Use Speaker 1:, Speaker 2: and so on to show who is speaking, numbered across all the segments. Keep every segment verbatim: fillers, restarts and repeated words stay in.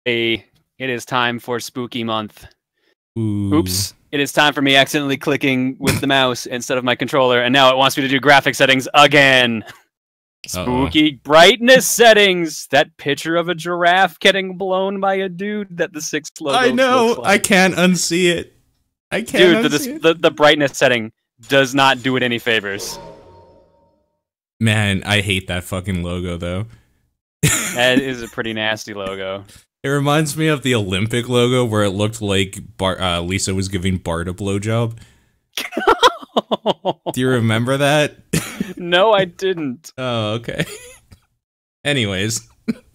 Speaker 1: Hey, it is time for spooky month.
Speaker 2: Ooh.
Speaker 1: Oops. It is time for me accidentally clicking with the mouse instead of my controller, and now it wants me to do graphic settings again. Spooky Uh-oh. brightness settings. That picture of a giraffe getting blown by a dude that the sixth logo
Speaker 2: I know.
Speaker 1: looks like.
Speaker 2: I can't unsee it. I can't
Speaker 1: Dude, the,
Speaker 2: unsee it.
Speaker 1: the, the brightness setting does not do it any favors.
Speaker 2: Man, I hate that fucking logo, though.
Speaker 1: That is a pretty nasty logo.
Speaker 2: It reminds me of the Olympic logo where it looked like Bar uh, Lisa was giving Bart a blowjob. Do you remember that?
Speaker 1: No, I didn't.
Speaker 2: Oh, okay. Anyways.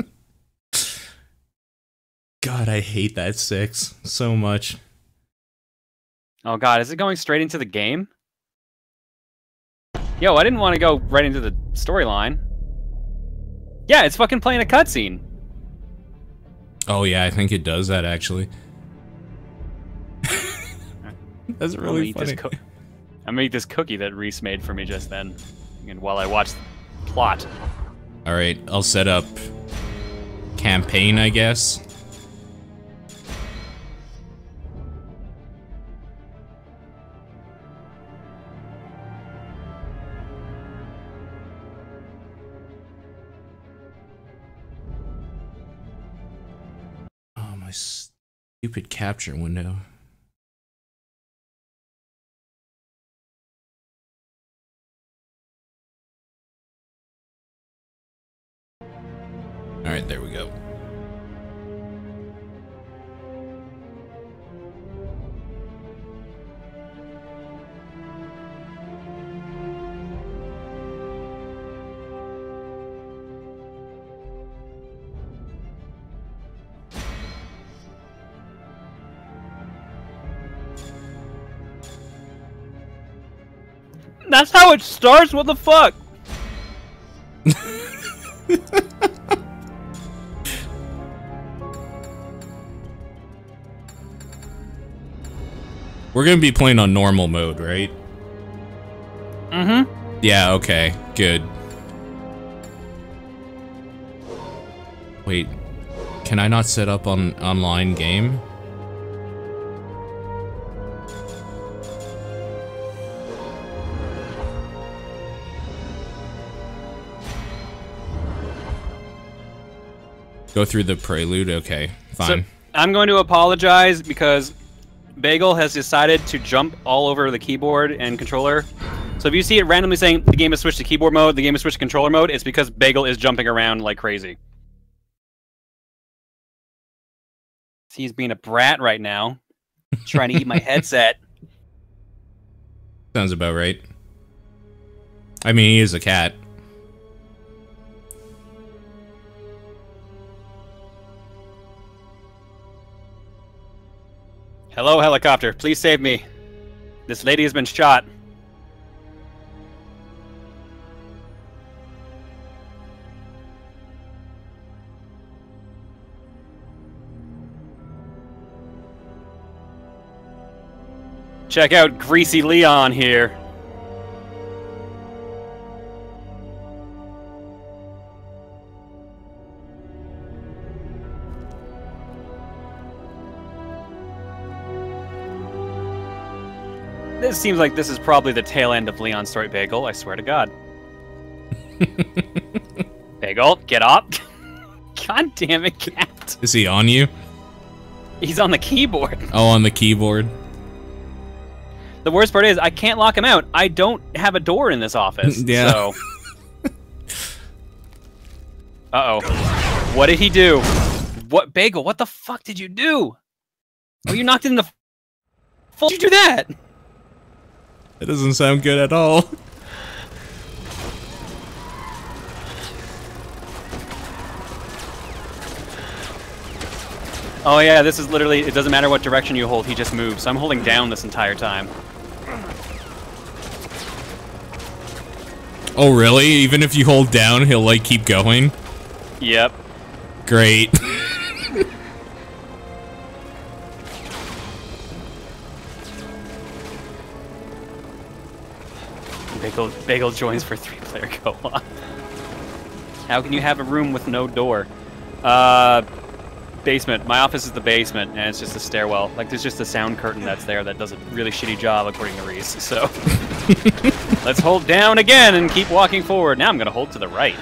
Speaker 2: God, I hate that six so much.
Speaker 1: Oh god, is it going straight into the game? Yo, I didn't want to go right into the storyline. Yeah, it's fucking playing a cutscene.
Speaker 2: Oh yeah, I think it does that actually. That's really
Speaker 1: I'm
Speaker 2: funny.
Speaker 1: I'm gonna eat this cookie that Reese made for me just then, and while I watch the plot.
Speaker 2: All right, I'll set up campaign, I guess. My stupid capture window. All right, there we go.
Speaker 1: That's how it starts? What the fuck?
Speaker 2: We're gonna be playing on normal mode, right?
Speaker 1: Mm-hmm.
Speaker 2: Yeah, okay, good. Wait, can I not set up on online game? Go through the prelude? Okay, fine.
Speaker 1: So, I'm going to apologize because Bagel has decided to jump all over the keyboard and controller. So if you see it randomly saying the game has switched to keyboard mode, the game has switched to controller mode, it's because Bagel is jumping around like crazy. He's being a brat right now, trying to eat my headset.
Speaker 2: Sounds about right. I mean, he is a cat.
Speaker 1: Hello, helicopter. Please save me. This lady has been shot. Check out Greasy Leon here. This seems like this is probably the tail end of Leon's story, Bagel. I swear to God. Bagel, get up. God damn it, cat.
Speaker 2: Is he on you?
Speaker 1: He's on the keyboard.
Speaker 2: Oh, on the keyboard.
Speaker 1: The worst part is, I can't lock him out. I don't have a door in this office.
Speaker 2: Yeah.
Speaker 1: So. Uh-oh. What did he do? What, Bagel, what the fuck did you do? Oh, you knocked it in the... Fuck did you do that?
Speaker 2: It doesn't sound good at all.
Speaker 1: Oh yeah, this is literally, it doesn't matter what direction you hold, he just moves. So I'm holding down this entire time.
Speaker 2: Oh really? Even if you hold down, he'll like keep going?
Speaker 1: Yep.
Speaker 2: Great.
Speaker 1: Bagel, Bagel joins for three-player co-op. How can you have a room with no door? Uh, basement. My office is the basement, and it's just a stairwell. Like, there's just a sound curtain that's there that does a really shitty job, according to Reese. So, let's hold down again and keep walking forward. Now I'm gonna hold to the right.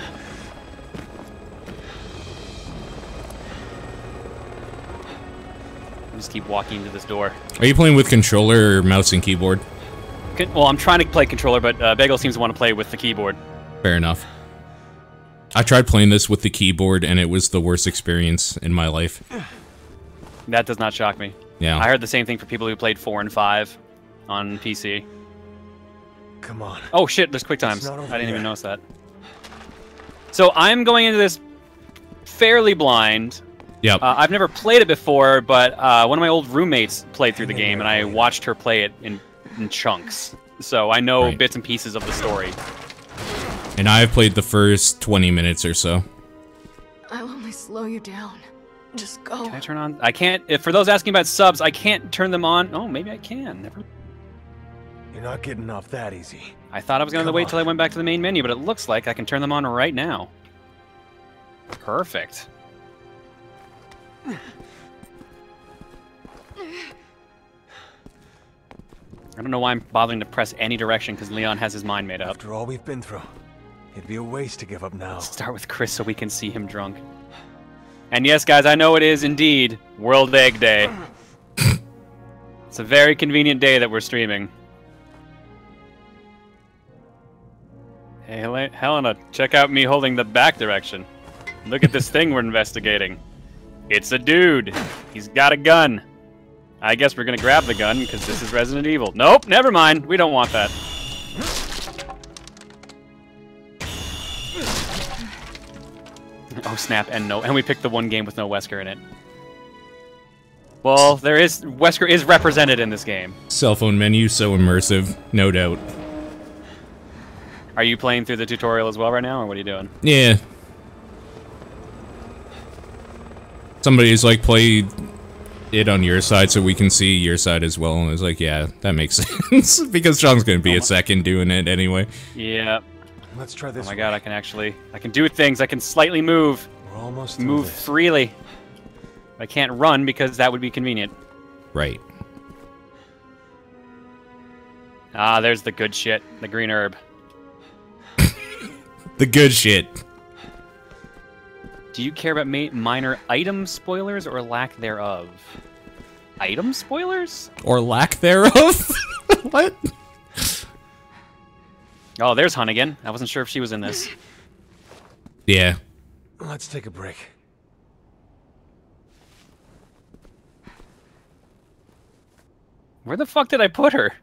Speaker 1: Just keep walking to this door.
Speaker 2: Are you playing with controller or mouse and keyboard?
Speaker 1: Well, I'm trying to play controller, but uh, Bagel seems to want to play with the keyboard.
Speaker 2: Fair enough. I tried playing this with the keyboard, and it was the worst experience in my life.
Speaker 1: That does not shock me.
Speaker 2: Yeah.
Speaker 1: I heard the same thing for people who played four and five on P C.
Speaker 3: Come on.
Speaker 1: Oh shit, there's quick times. I didn't
Speaker 3: yet.
Speaker 1: even notice that. So I'm going into this fairly blind.
Speaker 2: Yep.
Speaker 1: Uh, I've never played it before, but uh, one of my old roommates played through the game, and I watched her play it in, in chunks. So I know
Speaker 2: Right.
Speaker 1: bits and pieces of the story.
Speaker 2: And I've played the first twenty minutes or so.
Speaker 4: I'll only slow you down. Just go.
Speaker 1: Can I turn on? I can't. If for those asking about subs, I can't turn them on. Oh, maybe I can. Never.
Speaker 3: You're not getting off that easy.
Speaker 1: I thought I was going to
Speaker 3: Come
Speaker 1: wait till I
Speaker 3: on.
Speaker 1: went back to the main menu, but it looks like I can turn them on right now. Perfect. I don't know why I'm bothering to press any direction, because Leon has his mind made up.
Speaker 3: After all we've been through, it'd be a waste to give up now.
Speaker 1: Let's start with Chris so we can see him drunk. And yes, guys, I know it is indeed World Egg Day. It's a very convenient day that we're streaming. Hey, Hel- Helena, check out me holding the back direction. Look at this thing we're investigating. It's a dude. He's got a gun. I guess we're gonna grab the gun, because this is Resident Evil. Nope, never mind. We don't want that. Oh snap, and no, and we picked the one game with no Wesker in it. Well, there is, Wesker is represented in this game.
Speaker 2: Cell phone menu, so immersive, no doubt.
Speaker 1: Are you playing through the tutorial as well right now, or what are you doing?
Speaker 2: Yeah. Somebody's like, play it on your side so we can see your side as well. And I was like, yeah, that makes sense. Because Sean's going to be
Speaker 1: Oh
Speaker 2: a
Speaker 1: my-
Speaker 2: second doing it anyway.
Speaker 1: Yeah.
Speaker 3: Let's try this.
Speaker 1: Oh my
Speaker 3: way.
Speaker 1: god, I can actually, I can do things. I can slightly move,
Speaker 3: We're almost through
Speaker 1: move
Speaker 3: this.
Speaker 1: freely. I can't run because that would be convenient.
Speaker 2: Right.
Speaker 1: Ah, there's the good shit, the green herb.
Speaker 2: The good shit.
Speaker 1: Do you care about ma minor item spoilers or lack thereof? Item spoilers?
Speaker 2: Or lack thereof? What?
Speaker 1: Oh, there's Hunnigan. I wasn't sure if she was in this.
Speaker 2: Yeah.
Speaker 3: Let's take a break.
Speaker 1: Where the fuck did I put her?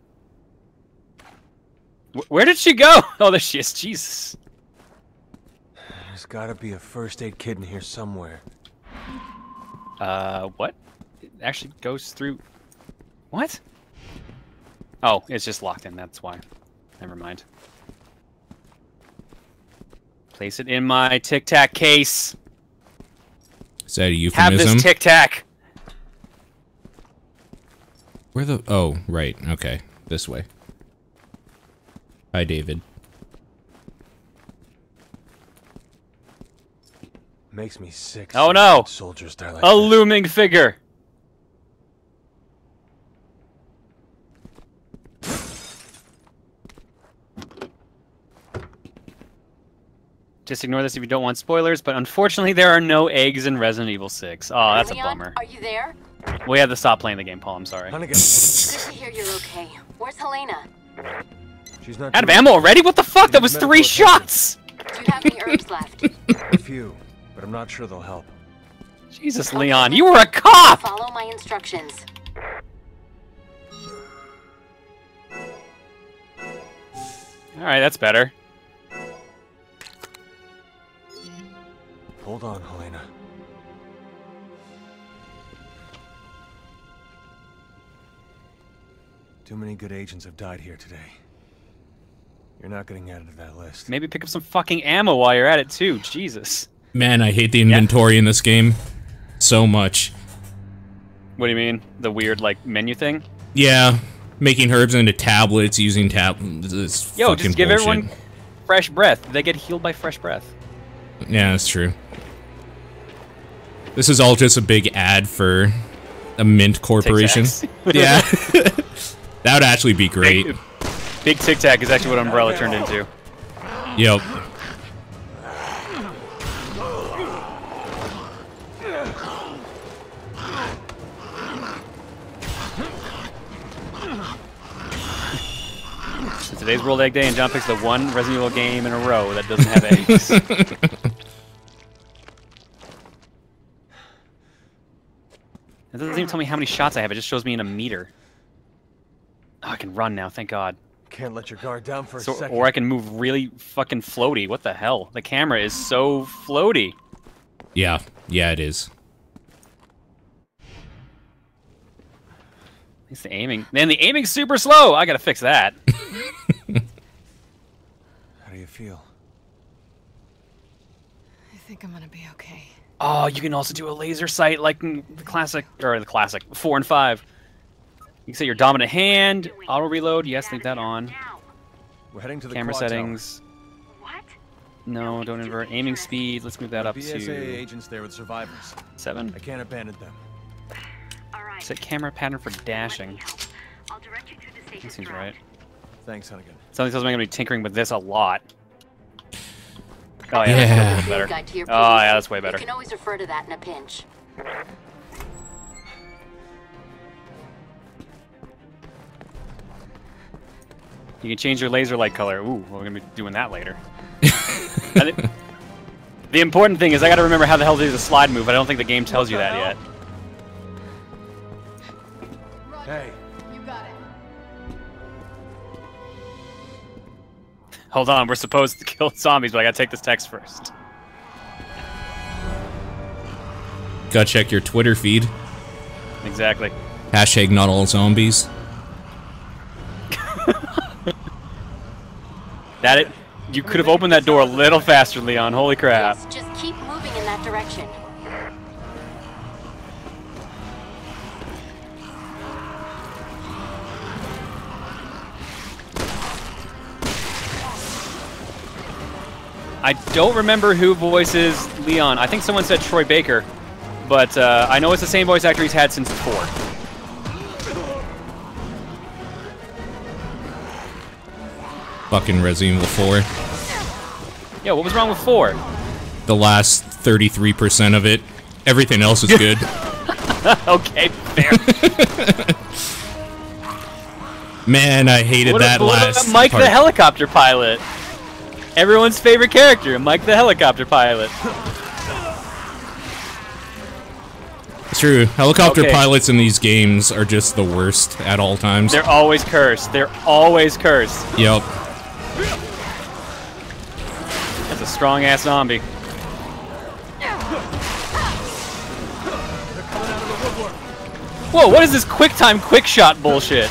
Speaker 1: Wh where did she go? Oh, there she is. Jesus.
Speaker 3: There's gotta be a first aid kit in here somewhere.
Speaker 1: Uh, what? It actually goes through... What? Oh, it's just locked in, that's why. Never mind. Place it in my Tic Tac case.
Speaker 2: Is that a
Speaker 1: Have
Speaker 2: euphemism?
Speaker 1: this Tic Tac.
Speaker 2: Where the... Oh, right. Okay. This way. Hi, David.
Speaker 3: Makes me sick.
Speaker 1: Oh,
Speaker 3: seeing
Speaker 1: no.
Speaker 3: Soldiers die like
Speaker 1: A
Speaker 3: this.
Speaker 1: looming figure. Just ignore this if you don't want spoilers, but unfortunately there are no eggs in Resident Evil six. Oh, that's a
Speaker 5: Leon,
Speaker 1: bummer.
Speaker 5: Are you there?
Speaker 1: We have to stop playing the game, Paul, I'm sorry.
Speaker 3: Hunnigan.
Speaker 5: Good to hear you're okay. Where's Helena?
Speaker 3: She's not
Speaker 1: Out of
Speaker 3: doing-
Speaker 1: ammo already? What the fuck? That was
Speaker 3: Medical
Speaker 1: three
Speaker 3: attention.
Speaker 1: shots!
Speaker 5: Do you have any herbs left?
Speaker 3: A few, but I'm not sure they'll help.
Speaker 1: Jesus, Leon, you were a cop!
Speaker 5: Follow my instructions.
Speaker 1: Alright, that's better.
Speaker 3: Hold on, Helena. Too many good agents have died here today. You're not getting added to that list.
Speaker 1: Maybe pick up some fucking ammo while you're at it, too. Jesus.
Speaker 2: Man, I hate the inventory in this game so much.
Speaker 1: What do you mean? The weird, like, menu thing?
Speaker 2: Yeah. Making herbs into tablets, using tablets. It's
Speaker 1: Yo,
Speaker 2: fucking
Speaker 1: just give
Speaker 2: bullshit.
Speaker 1: everyone fresh breath. They get healed by fresh breath.
Speaker 2: Yeah, that's true. This is all just a big ad for a mint corporation. Yeah. That would actually be great.
Speaker 1: Big, big Tic Tac is actually what Umbrella turned into.
Speaker 2: Yep.
Speaker 1: So today's World Egg Day, and John picks the one Resident Evil game in a row that doesn't have eggs. It doesn't even tell me how many shots I have, it just shows me in a meter. Oh, I can run now, thank God.
Speaker 3: Can't let your guard down for a
Speaker 1: So,
Speaker 3: second.
Speaker 1: or I can move really fucking floaty. What the hell? The camera is so floaty.
Speaker 2: Yeah, yeah, it is.
Speaker 1: It's the aiming. Man, the aiming's super slow. I gotta fix that.
Speaker 3: How do you feel?
Speaker 4: I think I'm gonna be okay.
Speaker 1: Oh, you can also do a laser sight like in the classic, or the classic, four and five. You can set your dominant hand, auto reload. Yes, leave that on.
Speaker 3: We're heading to the
Speaker 1: Camera
Speaker 3: quad
Speaker 1: settings.
Speaker 5: What?
Speaker 1: No, don't invert. Aiming speed. Let's move that up
Speaker 3: B S A
Speaker 1: to
Speaker 3: agents there with survivors.
Speaker 1: seven.
Speaker 3: I can't abandon them.
Speaker 5: All right.
Speaker 1: Set camera pattern for dashing.
Speaker 5: I'll direct you through the safest
Speaker 1: That seems
Speaker 5: route.
Speaker 1: right.
Speaker 3: Thanks, Hunnigan.
Speaker 1: Something tells me I'm gonna be tinkering with this a lot. Oh yeah,
Speaker 2: Yeah.
Speaker 1: that's
Speaker 5: Guide
Speaker 1: better.
Speaker 5: to your
Speaker 1: Oh yeah,
Speaker 5: previous-
Speaker 1: that's way better.
Speaker 5: You can always refer to that in a pinch.
Speaker 1: You can change your laser light color. Ooh, we're gonna be doing that later. I think- the important thing is I gotta remember how the hell to do the slide move. I don't think the game tells you that yet.
Speaker 3: Hey,
Speaker 4: You got it.
Speaker 1: Hold on, we're supposed to kill zombies, but I gotta take this text first.
Speaker 2: Gotta check your Twitter feed.
Speaker 1: Exactly.
Speaker 2: Hashtag not all zombies.
Speaker 1: That it. You could have opened that door a little faster, Leon. Holy crap.
Speaker 5: Yes, just keep moving in that direction.
Speaker 1: I don't remember who voices Leon. I think someone said Troy Baker, but uh, I know it's the same voice actor he's had since four.
Speaker 2: Fucking Resident Evil four.
Speaker 1: Yeah, what was wrong with four?
Speaker 2: The last thirty-three percent of it. Everything else is good.
Speaker 1: Okay, fair.
Speaker 2: Man, I hated
Speaker 1: What
Speaker 2: that
Speaker 1: what
Speaker 2: last
Speaker 1: about Mike
Speaker 2: part.
Speaker 1: the helicopter pilot? Everyone's favorite character, Mike the helicopter pilot.
Speaker 2: It's true. Helicopter
Speaker 1: Okay.
Speaker 2: pilots in these games are just the worst at all times.
Speaker 1: They're always cursed. They're always cursed.
Speaker 2: Yep.
Speaker 1: That's a strong ass zombie. Whoa, what is this quick time, quick shot bullshit?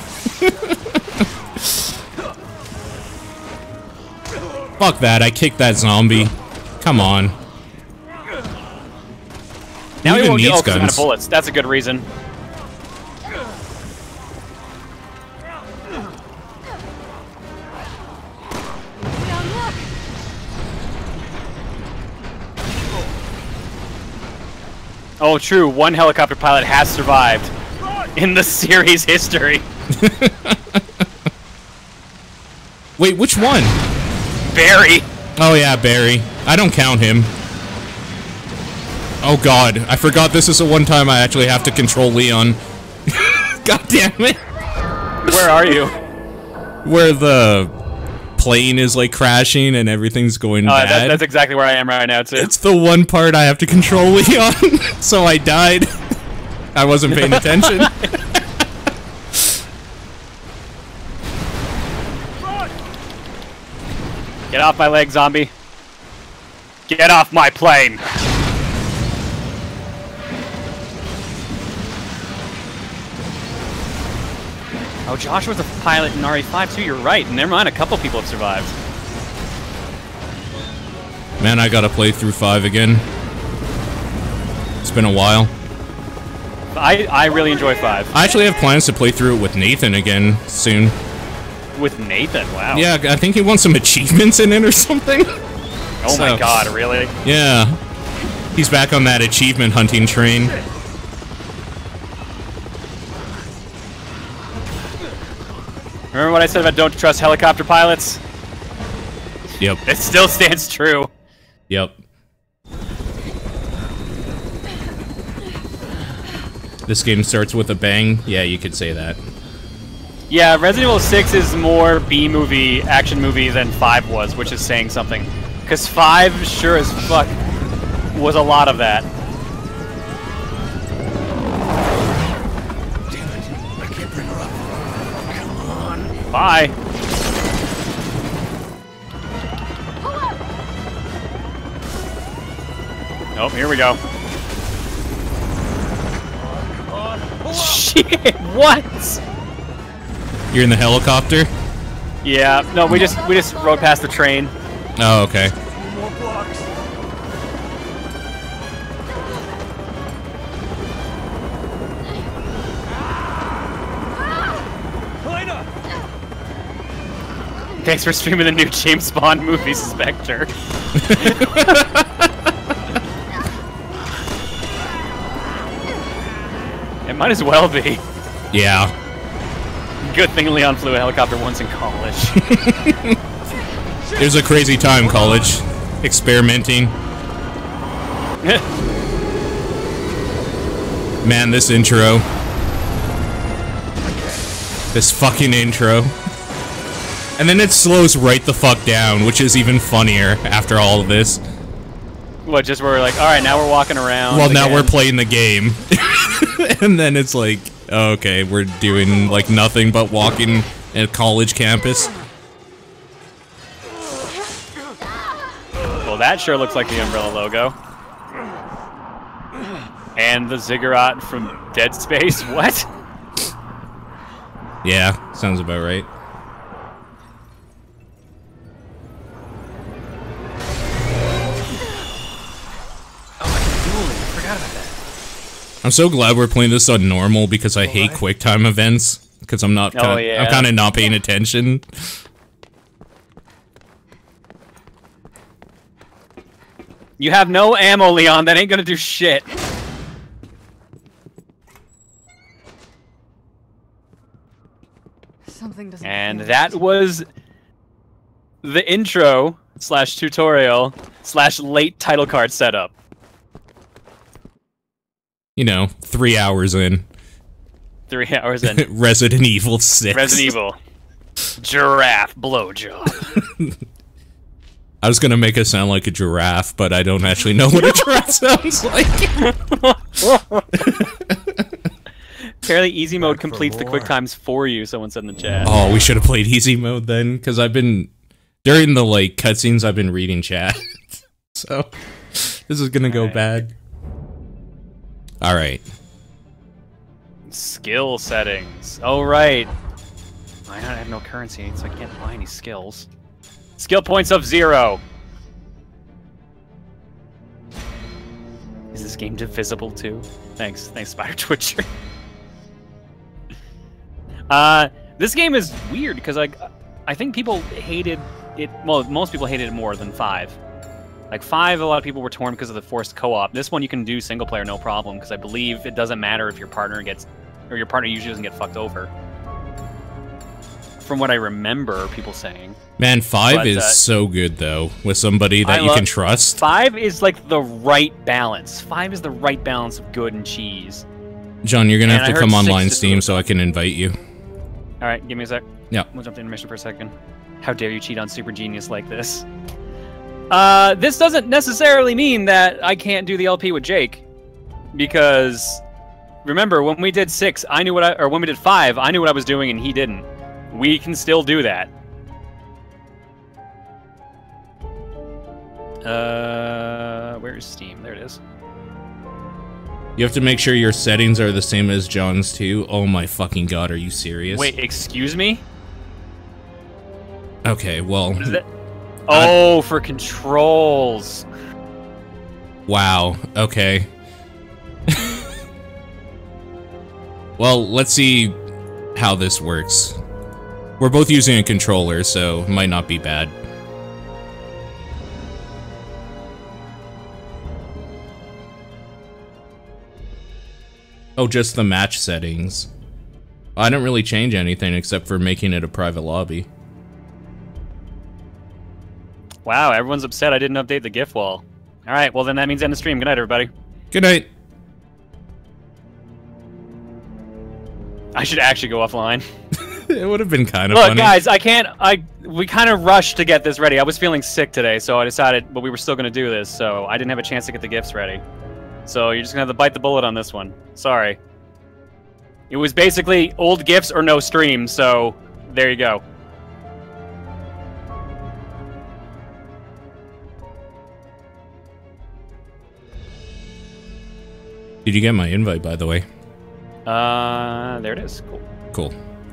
Speaker 2: Fuck that, I kicked that zombie. Come on.
Speaker 1: Now
Speaker 2: Who
Speaker 1: he
Speaker 2: even
Speaker 1: won't get
Speaker 2: needs
Speaker 1: oh, 'cause I'm out of
Speaker 2: guns?
Speaker 1: bullets. That's a good reason. Oh, true. One helicopter pilot has survived in the series history.
Speaker 2: Wait, which one?
Speaker 1: Barry.
Speaker 2: Oh yeah, Barry. I don't count him. Oh god, I forgot this is the one time I actually have to control Leon. God damn it.
Speaker 1: Where are you?
Speaker 2: Where the plane is like crashing and everything's going
Speaker 1: Oh,
Speaker 2: bad.
Speaker 1: that, that's exactly where I am right now, too.
Speaker 2: It's the one part I have to control Leon, so I died. I wasn't paying attention.
Speaker 1: Get off my leg, zombie. Get off my plane. Oh, Josh was a pilot in R E five too, you're right. Never mind, a couple people have survived.
Speaker 2: Man, I gotta play through five again. It's been a while.
Speaker 1: I, I really enjoy five.
Speaker 2: I actually have plans to play through it with Nathan again soon.
Speaker 1: With Nathan, wow.
Speaker 2: Yeah, I think he wants some achievements in it or something.
Speaker 1: Oh
Speaker 2: so-
Speaker 1: my god, really?
Speaker 2: Yeah. He's back on that achievement hunting train.
Speaker 1: Remember what I said about don't trust helicopter pilots?
Speaker 2: Yep.
Speaker 1: It still stands true.
Speaker 2: Yep. This game starts with a bang. Yeah, you could say that.
Speaker 1: Yeah, Resident Evil six is more B-movie, action movie than five was, which is saying something. Because five, sure as fuck, was a lot of that.
Speaker 3: Damn it. I can't bring her up. Come on.
Speaker 1: Bye. Oh, here we go. Shit, what?
Speaker 2: You're in the helicopter?
Speaker 1: Yeah, no, we just we just rode past the train.
Speaker 2: Oh, okay.
Speaker 3: More blocks. Helena!
Speaker 1: Thanks for streaming the new James Bond movie, Spectre. It might as well be.
Speaker 2: Yeah.
Speaker 1: Good thing Leon flew a helicopter once in college.
Speaker 2: It was a crazy time, college. Experimenting. Man, this intro. This fucking intro. And then it slows right the fuck down, which is even funnier after all of this.
Speaker 1: What, just where we're like, alright, now we're walking around.
Speaker 2: Well, now
Speaker 1: again.
Speaker 2: we're playing the game. And then it's like, okay, we're doing like nothing but walking at a college campus.
Speaker 1: Well, that sure looks like the Umbrella logo. And the ziggurat from Dead Space. What?
Speaker 2: Yeah, sounds about right. I'm so glad we're playing this on normal because I hate QuickTime events because I'm not. Kinda,
Speaker 1: oh, yeah.
Speaker 2: I'm kind of not paying attention.
Speaker 1: You have no ammo, Leon. That ain't gonna do shit.
Speaker 4: Something doesn't
Speaker 1: And
Speaker 4: feel
Speaker 1: that
Speaker 4: right.
Speaker 1: was the intro slash tutorial slash late title card setup.
Speaker 2: You know, three hours in.
Speaker 1: Three hours in.
Speaker 2: Resident Evil six.
Speaker 1: Resident Evil. Giraffe blowjob.
Speaker 2: I was gonna make it sound like a giraffe, but I don't actually know what a giraffe sounds like.
Speaker 1: Apparently easy mode
Speaker 3: Back for
Speaker 1: completes the
Speaker 3: more.
Speaker 1: quick times for you, someone said in the chat.
Speaker 2: Oh, we should have played easy mode then, because I've been during the like cutscenes I've been reading chat. So this is gonna go
Speaker 1: Alright.
Speaker 2: bad. Alright.
Speaker 1: Skill settings. Oh, right. I don't have no currency, so I can't buy any skills. Skill points of zero. Is this game divisible too? Thanks, thanks, Spider Twitcher. uh, this game is weird because like I think people hated it. Well, most people hated it more than five. Like five, a lot of people were torn because of the forced co-op. This one you can do single player no problem because I believe it doesn't matter if your partner gets, or your partner usually doesn't get fucked over. From what I remember, people saying.
Speaker 2: Man, five
Speaker 1: But,
Speaker 2: is
Speaker 1: uh,
Speaker 2: so good though, with somebody that
Speaker 1: I
Speaker 2: you
Speaker 1: love-
Speaker 2: can trust.
Speaker 1: Five is like the right balance. Five is the right balance of good and cheese.
Speaker 2: John, you're gonna
Speaker 1: And
Speaker 2: have
Speaker 1: I
Speaker 2: to
Speaker 1: heard
Speaker 2: come
Speaker 1: six
Speaker 2: online
Speaker 1: is
Speaker 2: Steam
Speaker 1: really
Speaker 2: so I can invite you.
Speaker 1: All right, give me a sec.
Speaker 2: Yeah.
Speaker 1: We'll jump to intermission for a second. How dare you cheat on Super Genius like this? Uh, this doesn't necessarily mean that I can't do the L P with Jake, because remember when we did six, I knew what I, or when we did five, I knew what I was doing and he didn't. We can still do that. Uh, where's Steam? There it is.
Speaker 2: You have to make sure your settings are the same as John's too. Oh my fucking god, are you serious?
Speaker 1: Wait, excuse me?
Speaker 2: Okay, well.
Speaker 1: What is that? Oh, for controls.
Speaker 2: Wow, okay. Well, let's see how this works. We're both using a controller, so it might not be bad. Oh, just the match settings. I didn't really change anything except for making it a private lobby.
Speaker 1: Wow, everyone's upset I didn't update the GIF wall. Alright, well then that means end of stream. Good night, everybody.
Speaker 2: Good night.
Speaker 1: I should actually go offline.
Speaker 2: It would have been kind of
Speaker 1: Look,
Speaker 2: funny.
Speaker 1: guys, I can't. I we kind of rushed to get this ready. I was feeling sick today, so I decided, but we were still going to do this, so I didn't have a chance to get the GIFs ready. So you're just going to have to bite the bullet on this one. Sorry. It was basically old GIFs or no stream, so there you go.
Speaker 2: Did you get my invite, by the way?
Speaker 1: Uh, there it is. Cool.
Speaker 2: Cool.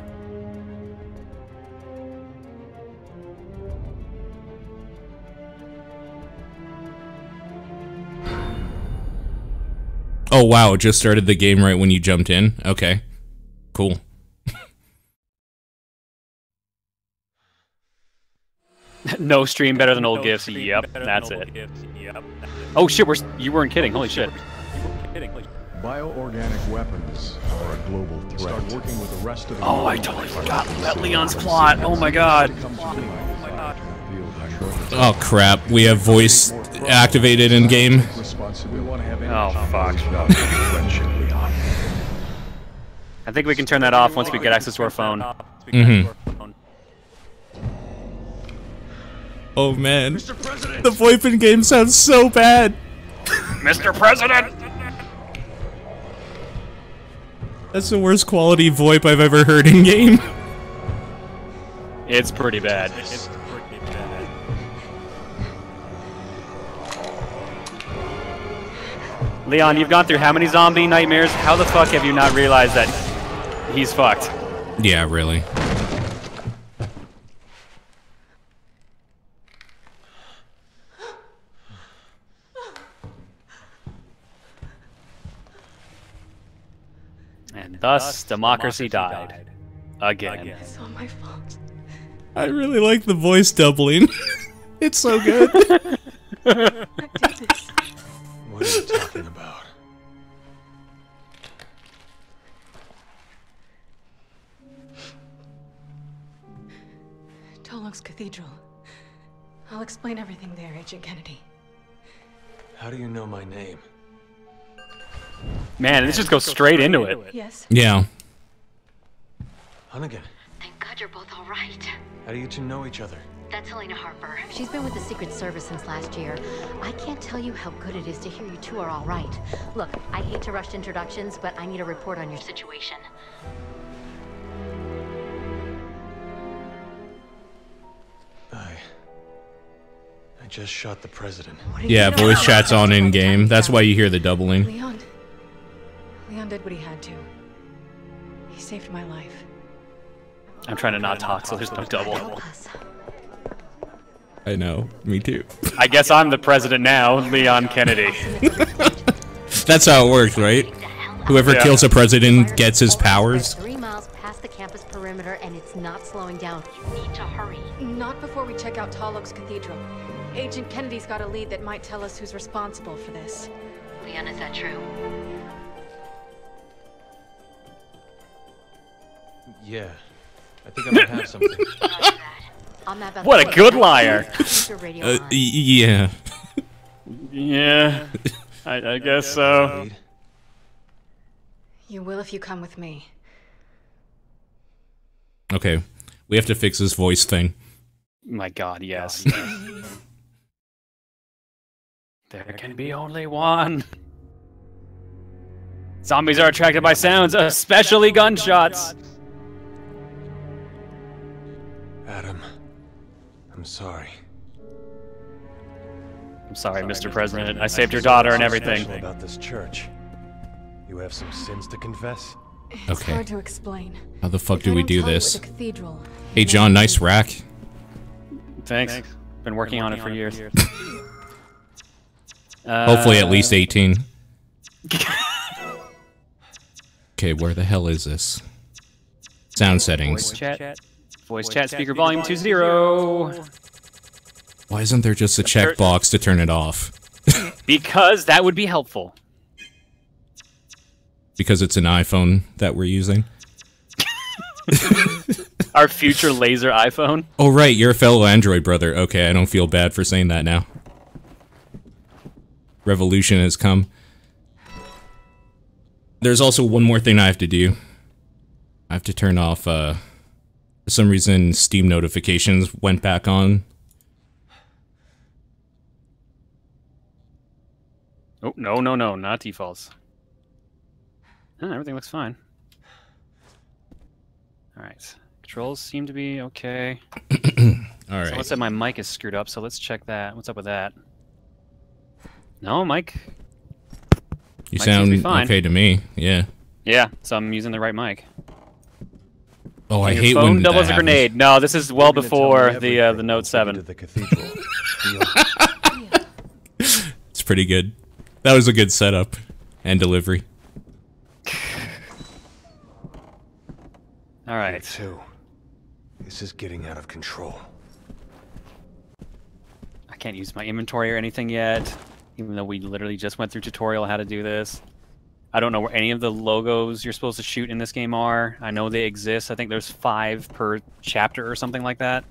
Speaker 2: Oh, wow, it just started the game right when you jumped in? Okay. Cool.
Speaker 1: No stream better than old GIFs. Yep, that's it. Oh shit, we're, you weren't kidding. Holy shit.
Speaker 6: Bioorganic weapons are a global threat. Start working with the rest of the
Speaker 1: Oh, I totally forgot about Leon's plot. Oh my god.
Speaker 2: Oh, crap. We have voice activated in game.
Speaker 1: Oh, fuck. I think we can turn that off once we get access to our phone.
Speaker 2: Mm-hmm. Oh, man. The VoIP in game sounds so bad.
Speaker 1: Mister President!
Speaker 2: That's the worst quality VoIP I've ever heard in game.
Speaker 1: It's pretty bad. It's pretty bad. Leon, you've gone through how many zombie nightmares? How the fuck have you not realized that he's fucked?
Speaker 2: Yeah, really.
Speaker 1: And thus, democracy died. Again.
Speaker 4: It's all my fault.
Speaker 2: I really like the voice doubling. It's so good.
Speaker 4: I did this.
Speaker 3: What are you talking about?
Speaker 4: Tolok's Cathedral. I'll explain everything there, Agent Kennedy.
Speaker 3: How do you know my name?
Speaker 1: Man, this just goes straight into it.
Speaker 4: Yes.
Speaker 2: Yeah.
Speaker 3: Hunnigan,
Speaker 5: Thank God you're both all right.
Speaker 3: how do you two know each other?
Speaker 5: That's Helena Harper. She's been with the Secret Service since last year. I can't tell you how good it is to hear you two are all right. Look, I hate to rush introductions, but I need a report on your situation.
Speaker 3: I... I just shot the president.
Speaker 4: What did you
Speaker 2: Yeah,
Speaker 4: know?
Speaker 2: voice chat's on in game. That's why you hear the doubling.
Speaker 4: Leon. Leon did what he had to. He saved my life.
Speaker 1: I'm trying to not talk, so there's no double.
Speaker 5: Help us.
Speaker 2: I know. Me too.
Speaker 1: I guess I'm the president now, Leon Kennedy.
Speaker 2: That's how it works, right? Whoever
Speaker 1: Yeah.
Speaker 2: kills a president gets his powers.
Speaker 5: Three miles past the campus perimeter, and it's not slowing down. You need to hurry.
Speaker 4: Not before we check out Tolok's Cathedral. Agent Kennedy's got a lead that might tell us who's responsible for this.
Speaker 5: Leon, is that true?
Speaker 3: Yeah. I think I might have something.
Speaker 5: Roger that. On that
Speaker 1: What a good liar.
Speaker 5: Keep your radio
Speaker 2: Uh,
Speaker 5: on.
Speaker 2: y- yeah.
Speaker 1: Yeah, I, I guess so.
Speaker 3: Lead.
Speaker 4: You will if you come with me.
Speaker 2: Okay. We have to fix this voice thing.
Speaker 1: My god, yes. There can be only one. Zombies are attracted by sounds, especially gunshots.
Speaker 3: Adam, I'm sorry.
Speaker 1: I'm sorry, Mister President. I saved your daughter and everything.
Speaker 3: Special about this church. You have some sins to confess?
Speaker 4: It's
Speaker 2: Okay.
Speaker 4: hard to explain.
Speaker 2: How the fuck
Speaker 4: If
Speaker 2: do
Speaker 4: I
Speaker 2: we
Speaker 4: don't
Speaker 2: do
Speaker 4: tell you
Speaker 2: this?
Speaker 4: at the cathedral,
Speaker 2: Hey,
Speaker 4: you
Speaker 2: John,
Speaker 4: may-
Speaker 2: nice rack.
Speaker 1: Thanks. Been working on it for years.
Speaker 2: Hopefully at
Speaker 1: Uh,
Speaker 2: least eighteen. Okay, where the hell is this? Sound
Speaker 1: Voice
Speaker 2: settings.
Speaker 1: chat. Voice chat speaker volume two zero.
Speaker 2: Why isn't there just a checkbox to turn it off?
Speaker 1: Because that would be helpful.
Speaker 2: Because it's an iPhone that we're using.
Speaker 1: Our future laser iPhone.
Speaker 2: Oh, right, you're a fellow Android brother. Okay, I don't feel bad for saying that now. Revolution has come. There's also one more thing I have to do. I have to turn off, uh... for some reason, Steam notifications went back on.
Speaker 1: Oh, no, no, no, not defaults. Oh, everything looks fine. Alright. Controls seem to be okay.
Speaker 2: Alright.
Speaker 1: Someone said my mic is screwed up, so let's check that. What's up with that? No, mic.
Speaker 2: You
Speaker 1: mic
Speaker 2: sound okay to me, yeah.
Speaker 1: Yeah, so I'm using the right mic.
Speaker 2: Oh, I
Speaker 1: Your
Speaker 2: hate
Speaker 1: phone
Speaker 2: when
Speaker 1: double
Speaker 2: that
Speaker 1: as a
Speaker 2: happens.
Speaker 1: grenade. No, this is well
Speaker 3: You're gonna
Speaker 1: before
Speaker 3: tell me
Speaker 1: the uh, the
Speaker 3: everything
Speaker 1: Note
Speaker 3: once we get
Speaker 1: seven.
Speaker 3: to the cathedral. Deal?
Speaker 2: It's pretty good. That was a good setup and delivery.
Speaker 1: All right.
Speaker 3: Two. This is getting out of control.
Speaker 1: I can't use my inventory or anything yet, even though we literally just went through tutorial how to do this. I don't know where any of the logos you're supposed to shoot in this game are. I know they exist. I think there's five per chapter or something like that.